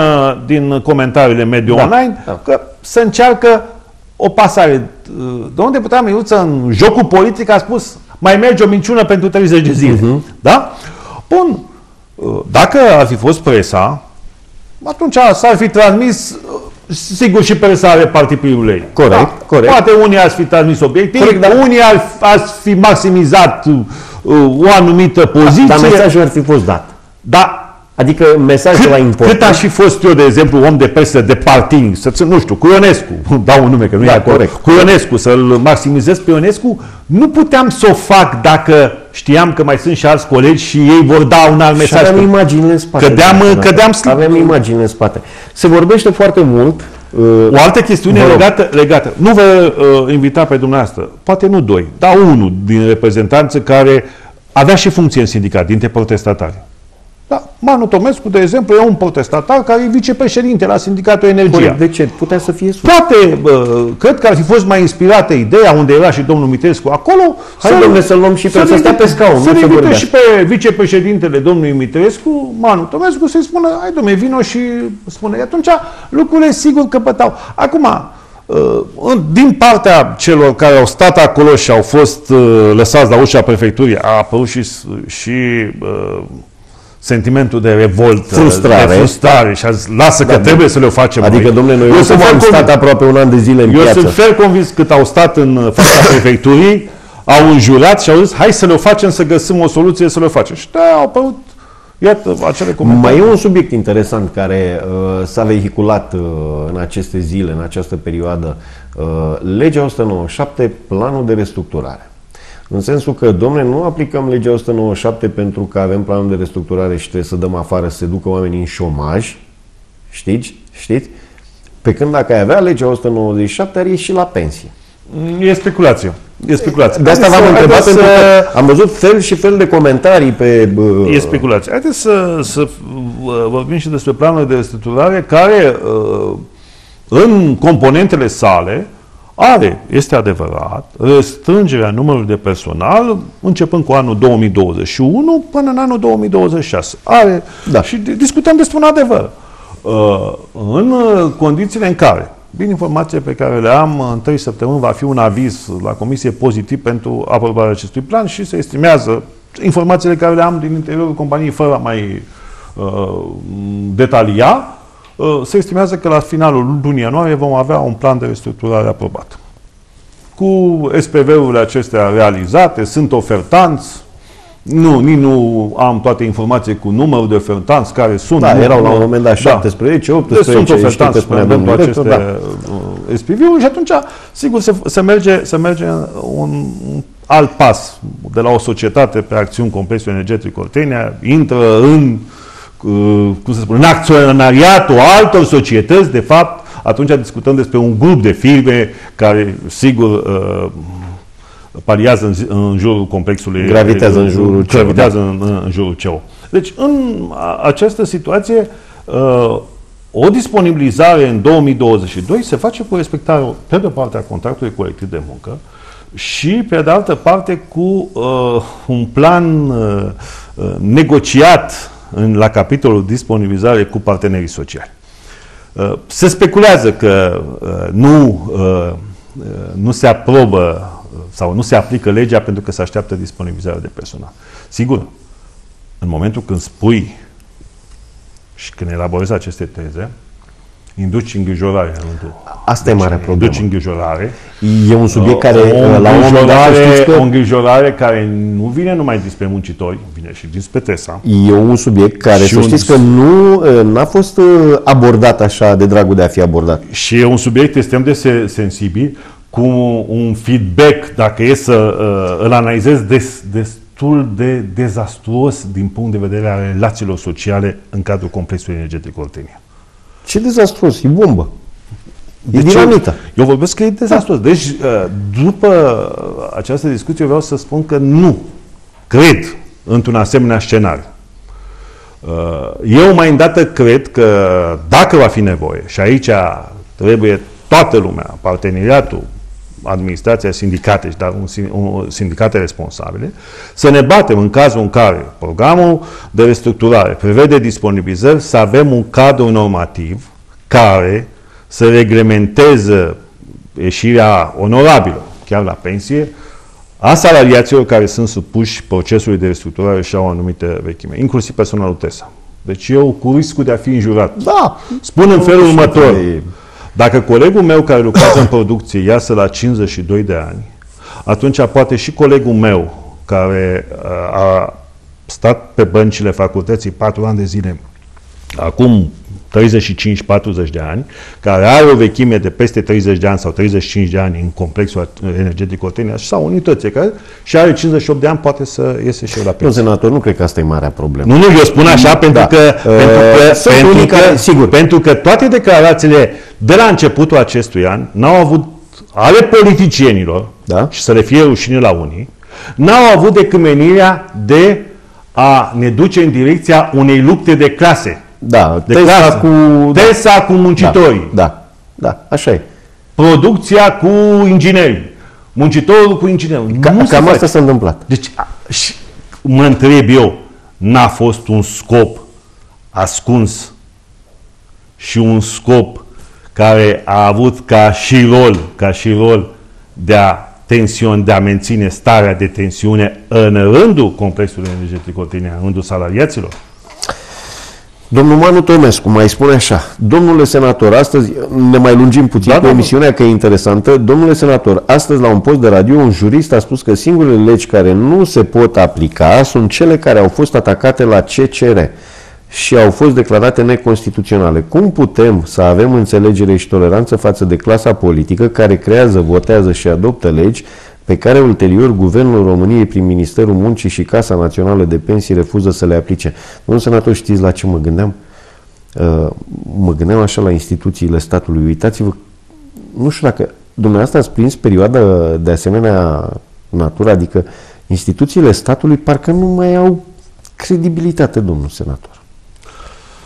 din comentariile mediul online, că se încearcă o pasare. Domnul deputat Miluță, în jocul politic, a spus mai merge o minciună pentru 30 de zile. Da? Bun. Dacă ar fi fost presa, atunci s-ar fi transmis, sigur, și presa are partipilul ei. Corect. Poate unii ar fi transmis obiectiv, unii ar fi maximizat o anumită poziție. Dar mesajul ar fi fost dat. Da. Adică mesajul la important. Cât aș fi fost eu, de exemplu, om de presă de partid, nu știu, cu Ionescu, dau un nume că nu e acolo, cu Ionescu, să-l maximizez pe Ionescu, nu puteam să o fac dacă știam că mai sunt și alți colegi și ei vor da un alt mesaj. Aveam imaginile în spate. Aveam imaginile în spate. Se vorbește foarte mult. O altă chestiune legată. Nu vă invita pe dumneavoastră, poate nu doi, dar unul din reprezentanță care avea și funcție în sindicat, dintre protestatari. Da, Manu Tomescu, de exemplu, e un protestatar care e vicepreședinte la Sindicatul Energia. Corect. De ce? Putea să fie sus. Poate, cred că ar fi fost mai inspirată ideea, unde era și domnul Mitrescu acolo, să-l luăm și pe ăsta pe scaun. Să-l invite și pe vicepreședintele domnului Mitrescu, Manu Tomescu, să-i spună, hai dom'le, vino și spune. Atunci lucrurile sigur căpătau. Acum, din partea celor care au stat acolo și au fost lăsați la ușa prefecturii, a apărut și sentimentul de revoltă, de frustrare și a zis, lasă că trebuie să le facem. Adică, domnule, noi am stat aproape un an de zile în piață. Eu sunt fel convins cât au stat în fața prefecturii, au înjurat și au zis, hai să le facem, să găsim o soluție să le facem. Și au apărut, iată, acele comentarii. Mai e un subiect interesant care s-a vehiculat în aceste zile, în această perioadă. Legea 197, planul de restructurare. În sensul că, domne, nu aplicăm legea 197 pentru că avem planul de restructurare și trebuie să dăm afară, să se ducă oamenii în șomaj. Știți? Pe când dacă ai avea legea 197, ar ieși la pensie. E speculație. De asta v-am întrebat, pentru că am văzut fel și fel de comentarii pe... E speculație. Haideți să vorbim și despre planurile de restructurare care, în componentele sale, este adevărat, restrângerea numărului de personal începând cu anul 2021 până în anul 2026. Și discutăm despre un adevăr. În condițiile în care, din informațiile pe care le am, în 3 săptămâni va fi un aviz la Comisie pozitiv pentru aprobarea acestui plan și se estimează, informațiile care le am din interiorul companiei, fără a mai detalia, se estimează că la finalul lunii ianuarie vom avea un plan de restructurare aprobat. Cu SPV-urile acestea realizate, sunt ofertanți. Nici nu am toate informații cu numărul de ofertanți care sunt. Da, erau la un moment dat 17, 18, sunt ofertanți pentru aceste SPV-uri și atunci, sigur, se merge un alt pas de la o societate pe acțiuni Complexul Energetic Oltenia, intră în în acționariatul altor societăți, de fapt, atunci discutăm despre un grup de firme care, sigur, pariază în jurul complexului. Gravitează în jurul CEO. Deci, în această situație, o disponibilizare în 2022 se face cu respectarea, pe de o parte, a contractului colectiv de muncă și, pe de altă parte, cu un plan negociat la capitolul disponibilizare cu partenerii sociali. Se speculează că nu se aprobă sau nu se aplică legea pentru că se așteaptă disponibilizarea de personal. Sigur, în momentul când spui și când elaborezi aceste teze, induci îngrijorare. Asta e marea problemă. Induci îngrijorare. E un subiect care, la un moment dat, o îngrijorare care nu vine numai dinspre muncitori, vine și dinspre TESA. E un subiect care, să știți că nu a fost abordat așa de dragul de a fi abordat. Și e un subiect extrem de sensibil, cu un feedback, dacă e să îl analizezi, destul de dezastruos din punct de vedere al relațiilor sociale în cadrul Complexului Energetic Oltenia. Ce dezastruos? E bombă. E dinamită. Eu vorbesc că e dezastruos. Deci, după această discuție, vreau să spun că nu cred într-un asemenea scenariu. Eu mai îndată cred că dacă va fi nevoie, și aici trebuie toată lumea, parteneriatul, administrația, sindicate, dar sindicate responsabile, să ne batem în cazul în care programul de restructurare prevede disponibilizări, să avem un cadru normativ care să reglementeze ieșirea onorabilă, chiar la pensie, a salariaților care sunt supuși procesului de restructurare și au o anumită vechime, inclusiv personalul TESA. Deci eu, cu riscul de a fi înjurat, spun în felul următor: dacă colegul meu care lucrează în producție iasă la 52 de ani, atunci poate și colegul meu care a stat pe băncile facultății 4 ani de zile, acum 35-40 de ani, care are o vechime de peste 30 de ani sau 35 de ani în Complexul Energetic Oltenia sau unități, care și are 58 de ani, poate să iese și eu la pensie. Senator, nu cred că asta e marea problemă. Nu, eu spun așa pentru că toate declarațiile de la începutul acestui an n-au avut, ale politicienilor, și să le fie rușine la unii, n-au avut decâmenirea de a ne duce în direcția unei lupte de clase. Da, TESA cu muncitorii. Da, așa e. Producția cu ingineri. Muncitorul cu ingineri. Cam asta s-a întâmplat. Deci, mă întreb eu, n-a fost un scop ascuns și un scop care a avut ca și rol de a menține starea de tensiune în rândul Complexului Energetic Oltenia, în rândul salariaților? Domnul Manu Tomescu mai spune așa: domnule senator, astăzi, ne mai lungim puțin cu emisiunea, că e interesantă. Domnule senator, astăzi la un post de radio un jurist a spus că singurele legi care nu se pot aplica sunt cele care au fost atacate la CCR și au fost declarate neconstituționale. Cum putem să avem înțelegere și toleranță față de clasa politică care creează, votează și adoptă legi pe care ulterior Guvernul României prin Ministerul Muncii și Casa Națională de Pensii refuză să le aplice? Domnul senator, știți la ce mă gândeam? Mă gândeam așa la instituțiile statului. Uitați-vă, nu știu dacă dumneavoastră ați prins perioada de asemenea natură, adică instituțiile statului parcă nu mai au credibilitate, domnul senator.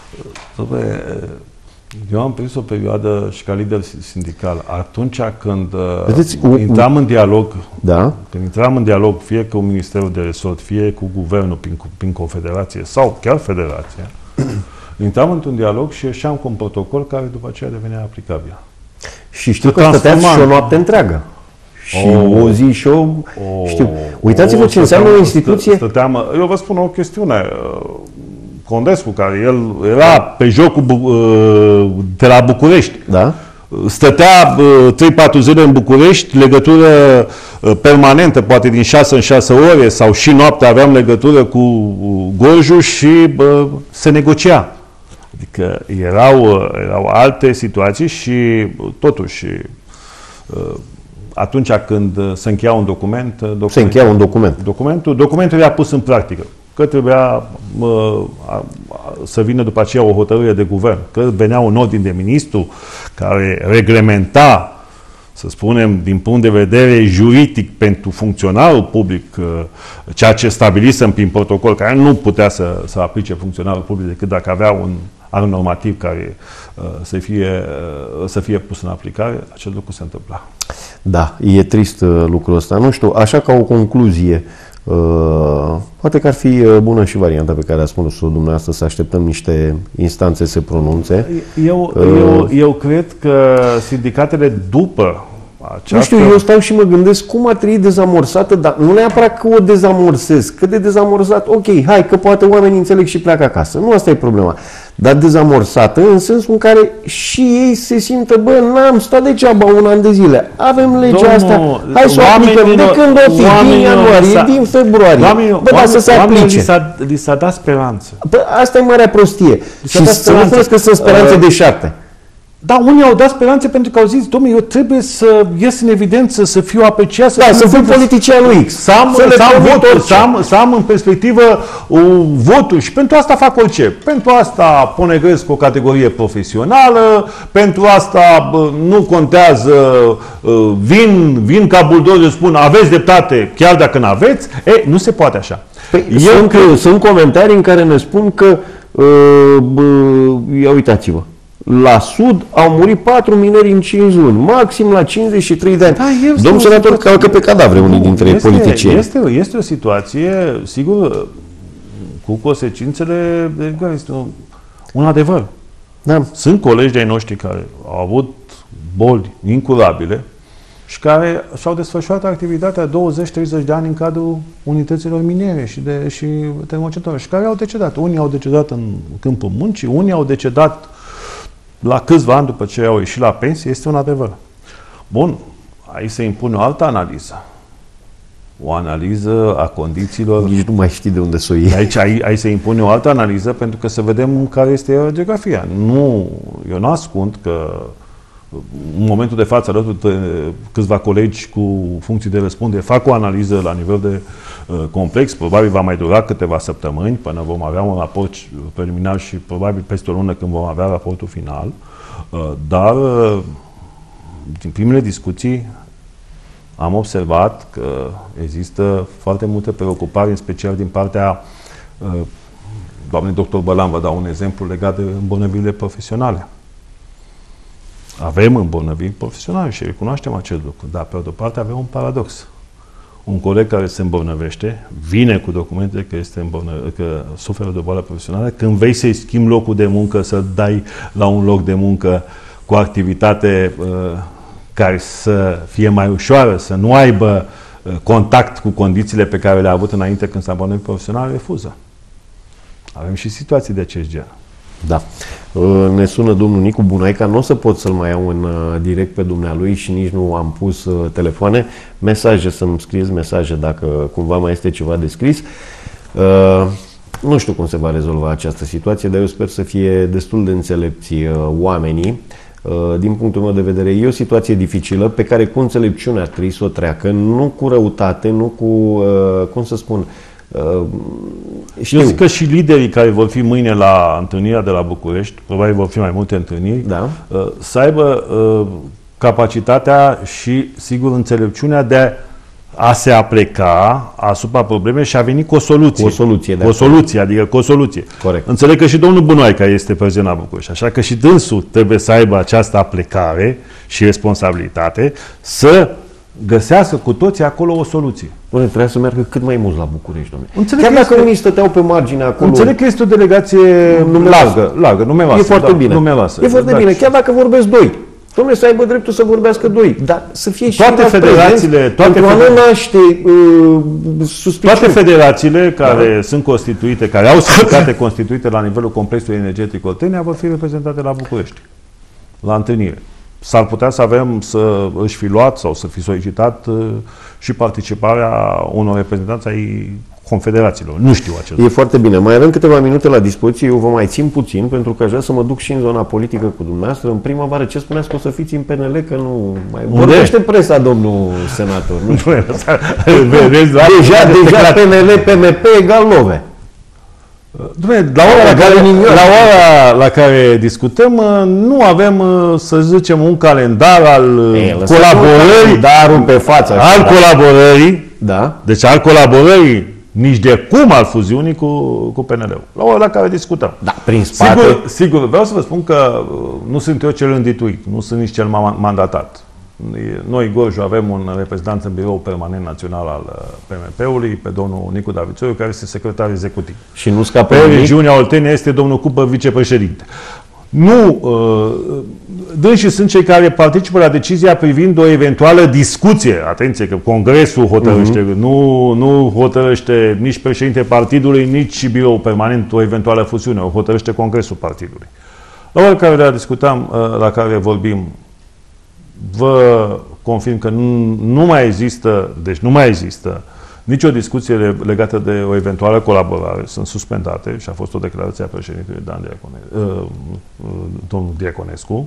Eu am prins o perioadă și ca lider sindical, atunci când intram în dialog, când intram în dialog fie cu Ministerul de Resort, fie cu Guvernul prin Confederație sau chiar Federația, intram într-un dialog și ieșeam cu un protocol care după aceea devenea aplicabil. Și știu că stăteați și o noapte întreagă. Și o zi și o... Știu. Uitați-vă ce înseamnă o instituție... Eu vă spun o chestiune. Condescu, care el era pe jocul de la București. Da? Stătea 3-4 zile în București, legătură permanentă, poate din 6 în 6 ore, sau și noaptea aveam legătură cu Gorju și se negocia. Adică erau alte situații și totuși atunci când se încheia un document, documentul era pus în practică. Că trebuia să vină după aceea o hotărâre de guvern, că venea un ordin de ministru care reglementa, să spunem, din punct de vedere juridic pentru funcționarul public, ceea ce stabilisem prin protocol, care nu putea să aplice funcționarul public decât dacă avea un act normativ care să fie pus în aplicare, acest lucru se întâmpla. Da, e trist lucrul ăsta. Nu știu, așa ca o concluzie, poate că ar fi bună și varianta pe care a spus-o dumneavoastră, să așteptăm niște instanțe să se pronunțe. Eu cred că sindicatele după aceasta... Nu știu, eu stau și mă gândesc cum a trăit dezamorsată, dar nu neapărat că o dezamorsez, cât de dezamorsat, ok, hai, că poate oamenii înțeleg și pleacă acasă, nu asta e problema, dar dezamorsată în sensul în care și ei se simtă, bă, n-am stat degeaba un an de zile, avem legea asta, hai să o aplicăm, de când o fi, din ianuarie, din februarie, bă, dar să se aplice. Li s-a dat speranță. Bă, asta e marea prostie. Și să nu spuneți că sunt speranțe deșarte. Da, unii au dat speranțe pentru că au zis, dom'le, eu trebuie să ies în evidență, să fiu apreciat, da, să fiu politicianul X, să am în perspectivă votul și pentru asta fac orice. Pentru asta ponegresc o categorie profesională, pentru asta nu contează, vin ca buldozer, spun, aveți dreptate, chiar dacă n-aveți, nu se poate așa. Sunt comentarii în care ne spun că, ia uitați-vă, la Sud au murit 4 mineri în 5 luni, maxim la 53 de ani. Da, domnul senator calcă pe cadavre unii dintre politicieni. Este o situație, sigur, cu consecințele de care este un adevăr. Da. Sunt colegi de-ai noștri care au avut boli incurabile și care și-au desfășurat activitatea 20-30 de ani în cadrul unităților miniere și termocentrale și care au decedat. Unii au decedat în câmpul muncii, unii au decedat la câțiva ani după ce au ieșit la pensie, este un adevăr. Bun, aici se impune o altă analiză. O analiză a condițiilor... Nici nu mai știi de unde să o iei. Aici se impune o altă analiză pentru că să vedem care este geografia. Eu nu ascund că în momentul de față, alături de câțiva colegi cu funcții de răspundere, fac o analiză la nivel de complex, probabil va mai dura câteva săptămâni până vom avea un raport preliminar și probabil peste o lună când vom avea raportul final, dar din primele discuții am observat că există foarte multe preocupări, în special din partea doamnei doctor Bălan, vă dau un exemplu legat de îmbolnăvirile profesionale. Avem îmbolnăviri profesionale și recunoaștem acest lucru, dar pe de o parte avem un paradox. Un coleg care se îmbolnăvește, vine cu documente că suferă de o boală profesională, când vei să-i schimbi locul de muncă, să-l dai la un loc de muncă cu activitate care să fie mai ușoară, să nu aibă contact cu condițiile pe care le-a avut înainte când s-a îmbolnăvit profesional, refuză. Avem și situații de acest gen. Da. Ne sună domnul Nicu Bunaica, nu o să pot să-l mai iau în direct pe dumnealui și nici nu am pus telefoane. Mesaje, să-mi scrieți mesaje dacă cumva mai este ceva de scris. Nu știu cum se va rezolva această situație, dar eu sper să fie destul de înțelepți oamenii. Din punctul meu de vedere, e o situație dificilă pe care cu înțelepciune ar trebui să o treacă, nu cu răutate, nu cu, cum să spun, eu zic că și liderii care vor fi mâine la întâlnirea de la București, probabil vor fi mai multe întâlniri, da, să aibă capacitatea și, sigur, înțelepciunea de a se apleca asupra problemei și a venit cu o soluție. Cu o soluție, cu o soluție, adică cu o soluție. Corect. Înțeleg că și domnul Bunoaica este prezent la București, așa că și dânsul trebuie să aibă această aplecare și responsabilitate să găsească cu toții acolo o soluție. Bune, trebuia să meargă cât mai mulți la București, domnule. Înțeleg Chiar că dacă unii stăteau pe margine acolo. Înțeleg că este o delegație largă, numeroasă. E foarte bine. Numeroasă. E foarte bine, chiar dacă vorbesc doi. Dom'le, să aibă dreptul să vorbească doi, dar să fie și toate federațiile, pentru a nu naște suspiciuni. Toate federațiile care sunt constituite, care au sindicate constituite la nivelul complexului energetic Oltenia, vor fi reprezentate la București, la întâlnire. S-ar putea să avem, să își fi luat sau să fi solicitat și participarea unor reprezentanți ai confederațiilor. Nu știu acest lucru. E foarte bine. Mai avem câteva minute la dispoziție. Eu vă mai țin puțin, pentru că aș vrea să mă duc și în zona politică cu dumneavoastră. În primăvară, ce spuneați că o să fiți în PNL, că nu mai vorbește presa, domnul senator. Nu știu. Deja PNL, PMP egal Love. La ora la care discutăm, nu avem, să zicem, un calendar al colaborării. Darul pe față. Al colaborării. Da. Deci al colaborării nici de cum al fuziunii cu PNL-ul. La ora la care discutăm. Da, prin spate. Sigur, vreau să vă spun că nu sunt eu cel îndituit, nu sunt nici cel mandatat. Noi, Gorju, avem un reprezentant în birou permanent național al PMP-ului, pe domnul Nicu Davițoiu, care este secretar executiv. Și nu scapă pe regiunea Oltenia este domnul Cupă, vicepreședinte. Nu, dânsii sunt cei care participă la decizia privind o eventuală discuție. Atenție că Congresul hotărăște, nu hotărăște nici președintele partidului, nici biroul permanent o eventuală fuziune, o hotărăște Congresul partidului. La ora care discutam, la care vorbim, vă confirm că nu mai există nicio discuție legată de o eventuală colaborare. Sunt suspendate și a fost o declarație a președintelui domnul Diaconescu.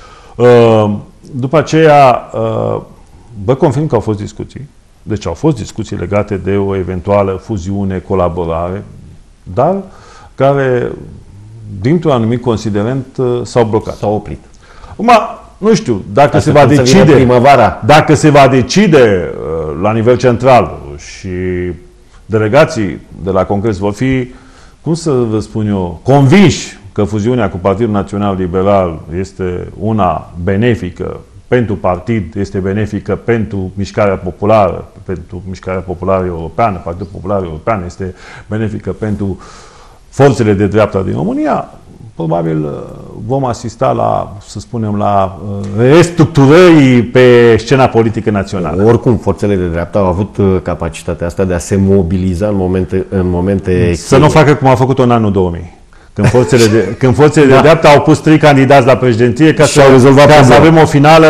După aceea, vă confirm că au fost discuții. Deci au fost discuții legate de o eventuală fuziune, colaborare, dar care, dintr-un anumit considerent, s-au blocat. S-au oprit. Nu știu, dacă se va decide, dacă se va decide la nivel central și delegații de la Congres vor fi, cum să vă spun eu, convinși că fuziunea cu Partidul Național Liberal este una benefică pentru partid, este benefică pentru Mișcarea Populară, pentru Mișcarea Populară Europeană, Partidul Popular European, este benefică pentru forțele de dreapta din România, probabil vom asista la, să spunem, la restructurări pe scena politică națională. Oricum, forțele de dreapta au avut capacitatea asta de a se mobiliza în momente Să nu facă cum a făcut-o în anul 2000. Când forțele de dreapta au pus 3 candidați la președinție ca să avem o finală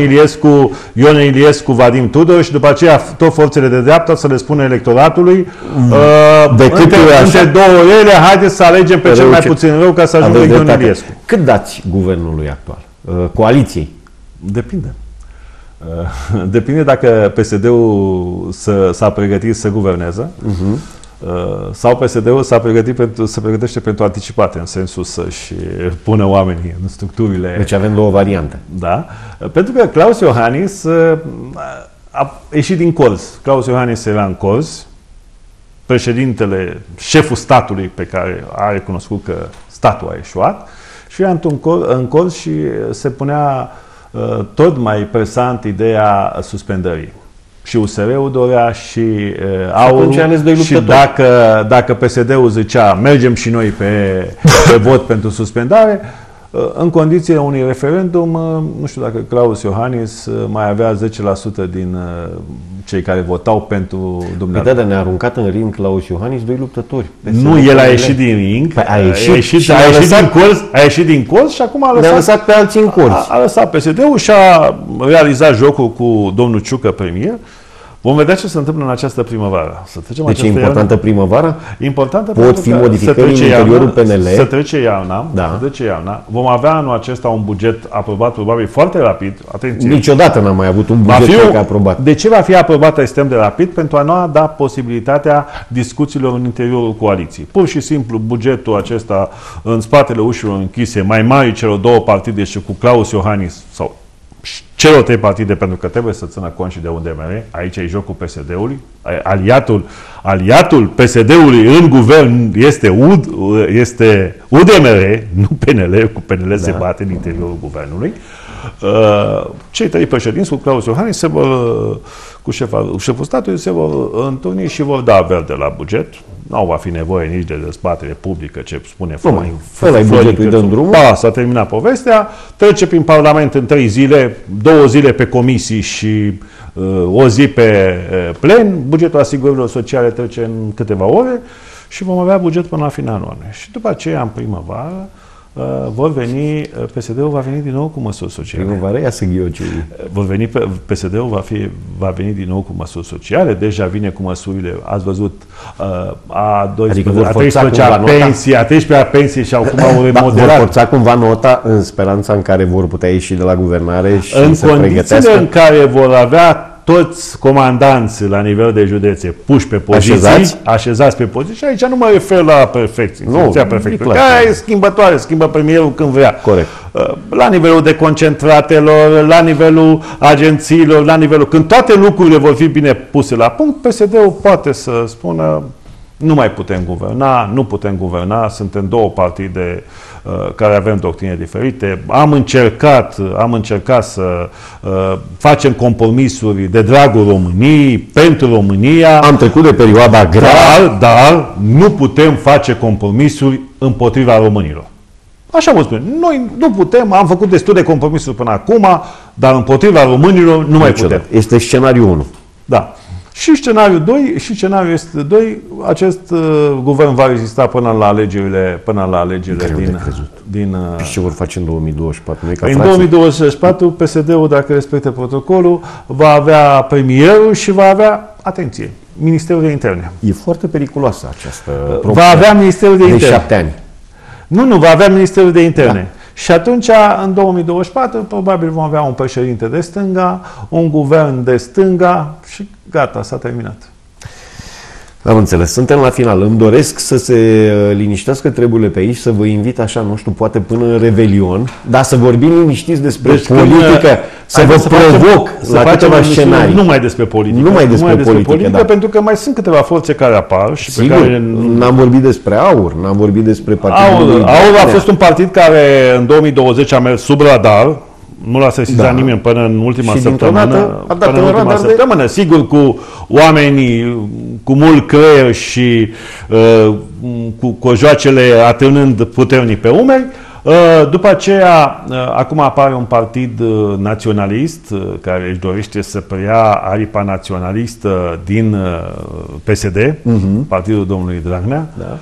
Ion Iliescu, Vadim Tudor și după aceea tot forțele de dreapta să le spună electoratului între două ele, haideți să alegem pe cel mai puțin rău ca să ajungă Ion Iliescu. Cât dați guvernului actual? Coaliției? Depinde. Depinde dacă PSD-ul s-a pregătit să guverneze. Sau PSD-ul se pregătește pentru anticipate, în sensul să-și pună oamenii în structurile... Deci avem două variante. Da. Pentru că Klaus Iohannis a ieșit din colț. Klaus Iohannis era în colț, președintele, șeful statului pe care a recunoscut că statul a eșuat și era în colț și se punea tot mai presant ideea suspendării. Și USR-ul dorea și AUR-ul și dacă PSD-ul zicea mergem și noi pe vot pentru suspendare, în condițiile unui referendum, nu știu dacă Klaus Iohannis mai avea 10% din cei care votau pentru dumneavoastră. Păi da, ne-a aruncat în ring Klaus Iohannis doi luptători. Nu, el a ieșit din ring, a ieșit din colț și acum a lăsat pe alții în colț. A lăsat PSD-ul și a realizat jocul cu domnul Ciucă premier. Vom vedea ce se întâmplă în această primăvară. Deci e importantă primăvara? Importantă. Pot fi modificări în interiorul PNL? Să trece iarna. Vom avea anul acesta un buget aprobat probabil foarte rapid. Atenție. Niciodată n-am mai avut un buget aprobat. De ce va fi aprobat extrem de rapid? Pentru a nu da posibilitatea discuțiilor în interiorul coaliției. Pur și simplu bugetul acesta în spatele ușilor închise, mai mari celor două partide și cu Klaus Iohannis sau celor trei partide, pentru că trebuie să țină cont și de UDMR. Aici e jocul PSD-ului. Aliatul PSD-ului în guvern este UDMR, nu PNL, cu PNL se bate în interiorul guvernului. Cei trei președinți cu Claus Iohannis cu șeful statului se vor întâlni și vor da verde la buget. Nu va fi nevoie nici de dezbatere publică, ce spune bugetul dăm drumul. S-a terminat povestea, trece prin Parlament în 3 zile, 2 zile pe comisii și o zi pe plen, bugetul asigurărilor sociale trece în câteva ore și vom avea buget până la finalul anului. Și după aceea, în primăvară, PSD-ul va veni din nou cu măsuri sociale. Primăvară ia să ghiocii. PSD-ul va veni din nou cu măsuri sociale, deja vine cu măsurile, ați văzut, a 13-a pensie și acum au remodelat. Vor forța cumva nota în speranța în care vor putea ieși de la guvernare și în să pregătească? condițiile în care vor avea toți comandanți la nivel de județe puși pe poziții, așezați pe poziții, și aici nu mă refer la prefecții, funcția prefectului, care e schimbătoare, schimbă premierul când vrea. Corect. La nivelul deconcentratelor, la nivelul agențiilor, la nivelul... Când toate lucrurile vor fi bine puse la punct, PSD-ul poate să spună nu mai putem guverna, nu putem guverna, suntem două partide care avem doctrine diferite. Am încercat să facem compromisuri de dragul României, pentru România. Am trecut de perioada grea. Dar nu putem face compromisuri împotriva românilor. Așa vă spun. Noi nu putem, am făcut destul de compromisuri până acum, dar împotriva românilor nu mai putem. Este scenariul 1. Da. Și scenariul 2, acest guvern va rezista până la alegerile din și ce vor face în 2024? În 2024, PSD-ul, dacă respectă protocolul, va avea premierul și va avea, atenție, Ministerul de Interne. E foarte periculoasă această propunere. Va avea Ministerul de Interne. De 7 ani. Nu, va avea Ministerul de Interne. Da. Și atunci, în 2024, probabil vom avea un președinte de stânga, un guvern de stânga și gata, s-a terminat. Am înțeles. Suntem la final. Îmi doresc să se liniștească treburile pe aici, să vă invit așa, nu știu, poate până în Revelion, dar să vorbim liniștiți despre politică, să vă provoc la câteva scenarii. Nu mai despre politică. Nu mai despre politică, da. Pentru că mai sunt câteva forțe care apar. Și sigur, pe care... n-am vorbit despre AUR, n-am vorbit despre partidul. AUR a fost un partid care în 2020 a mers sub radar. Nu l-a sesizat nimeni până în ultima săptămână. Sigur, cu oamenii cu mult creier și cu cojoacele atârnând puternic pe umeri. După aceea, acum apare un partid naționalist care își dorește să preia aripa naționalistă din PSD, partidul domnului Dragnea. Da.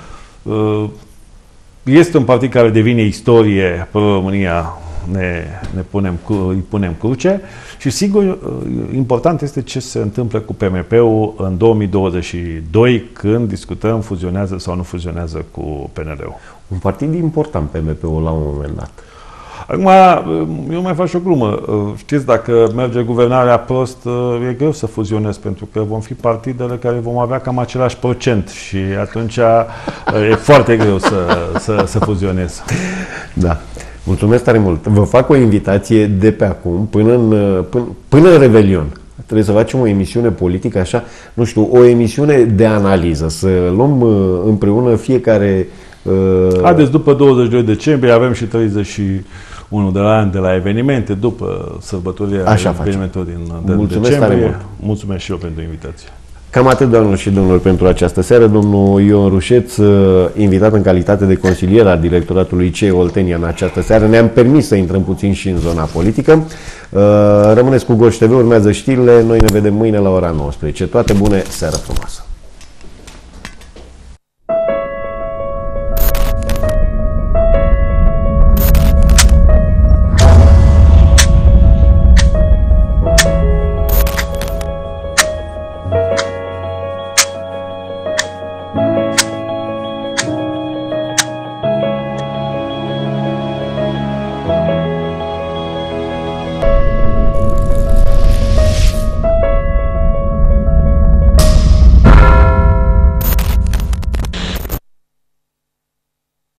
Este un partid care devine istorie pe România. Îi punem cruce și sigur important este ce se întâmplă cu PMP-ul în 2022 când discutăm fuzionează sau nu fuzionează cu PNL-ul. Un partid important PMP-ul la un moment dat. Acum, eu mai fac și o glumă. Știți, dacă merge guvernarea prost, e greu să fuzionez, pentru că vom fi partidele care vom avea cam același procent și atunci e foarte greu să fuzionez. Da. Mulțumesc tare mult. Vă fac o invitație de pe acum până în Revelion. Trebuie să facem o emisiune politică, așa, nu știu, o emisiune de analiză, să luăm împreună fiecare... Haideți, după 22 decembrie avem și 31 de ani de la evenimente, după sărbătorile evenimentelor din mulțumesc decembrie. Tare mult. Mulțumesc și eu pentru invitație. Cam atât, doamnelor și domnilor, pentru această seară. Domnul Ion Rușeț, invitat în calitate de consilier al directoratului CEI Oltenia în această seară, ne-am permis să intrăm puțin și în zona politică. Rămâneți cu Gorj TV, urmează știrile, noi ne vedem mâine la ora 19. Toate bune, seară frumoasă!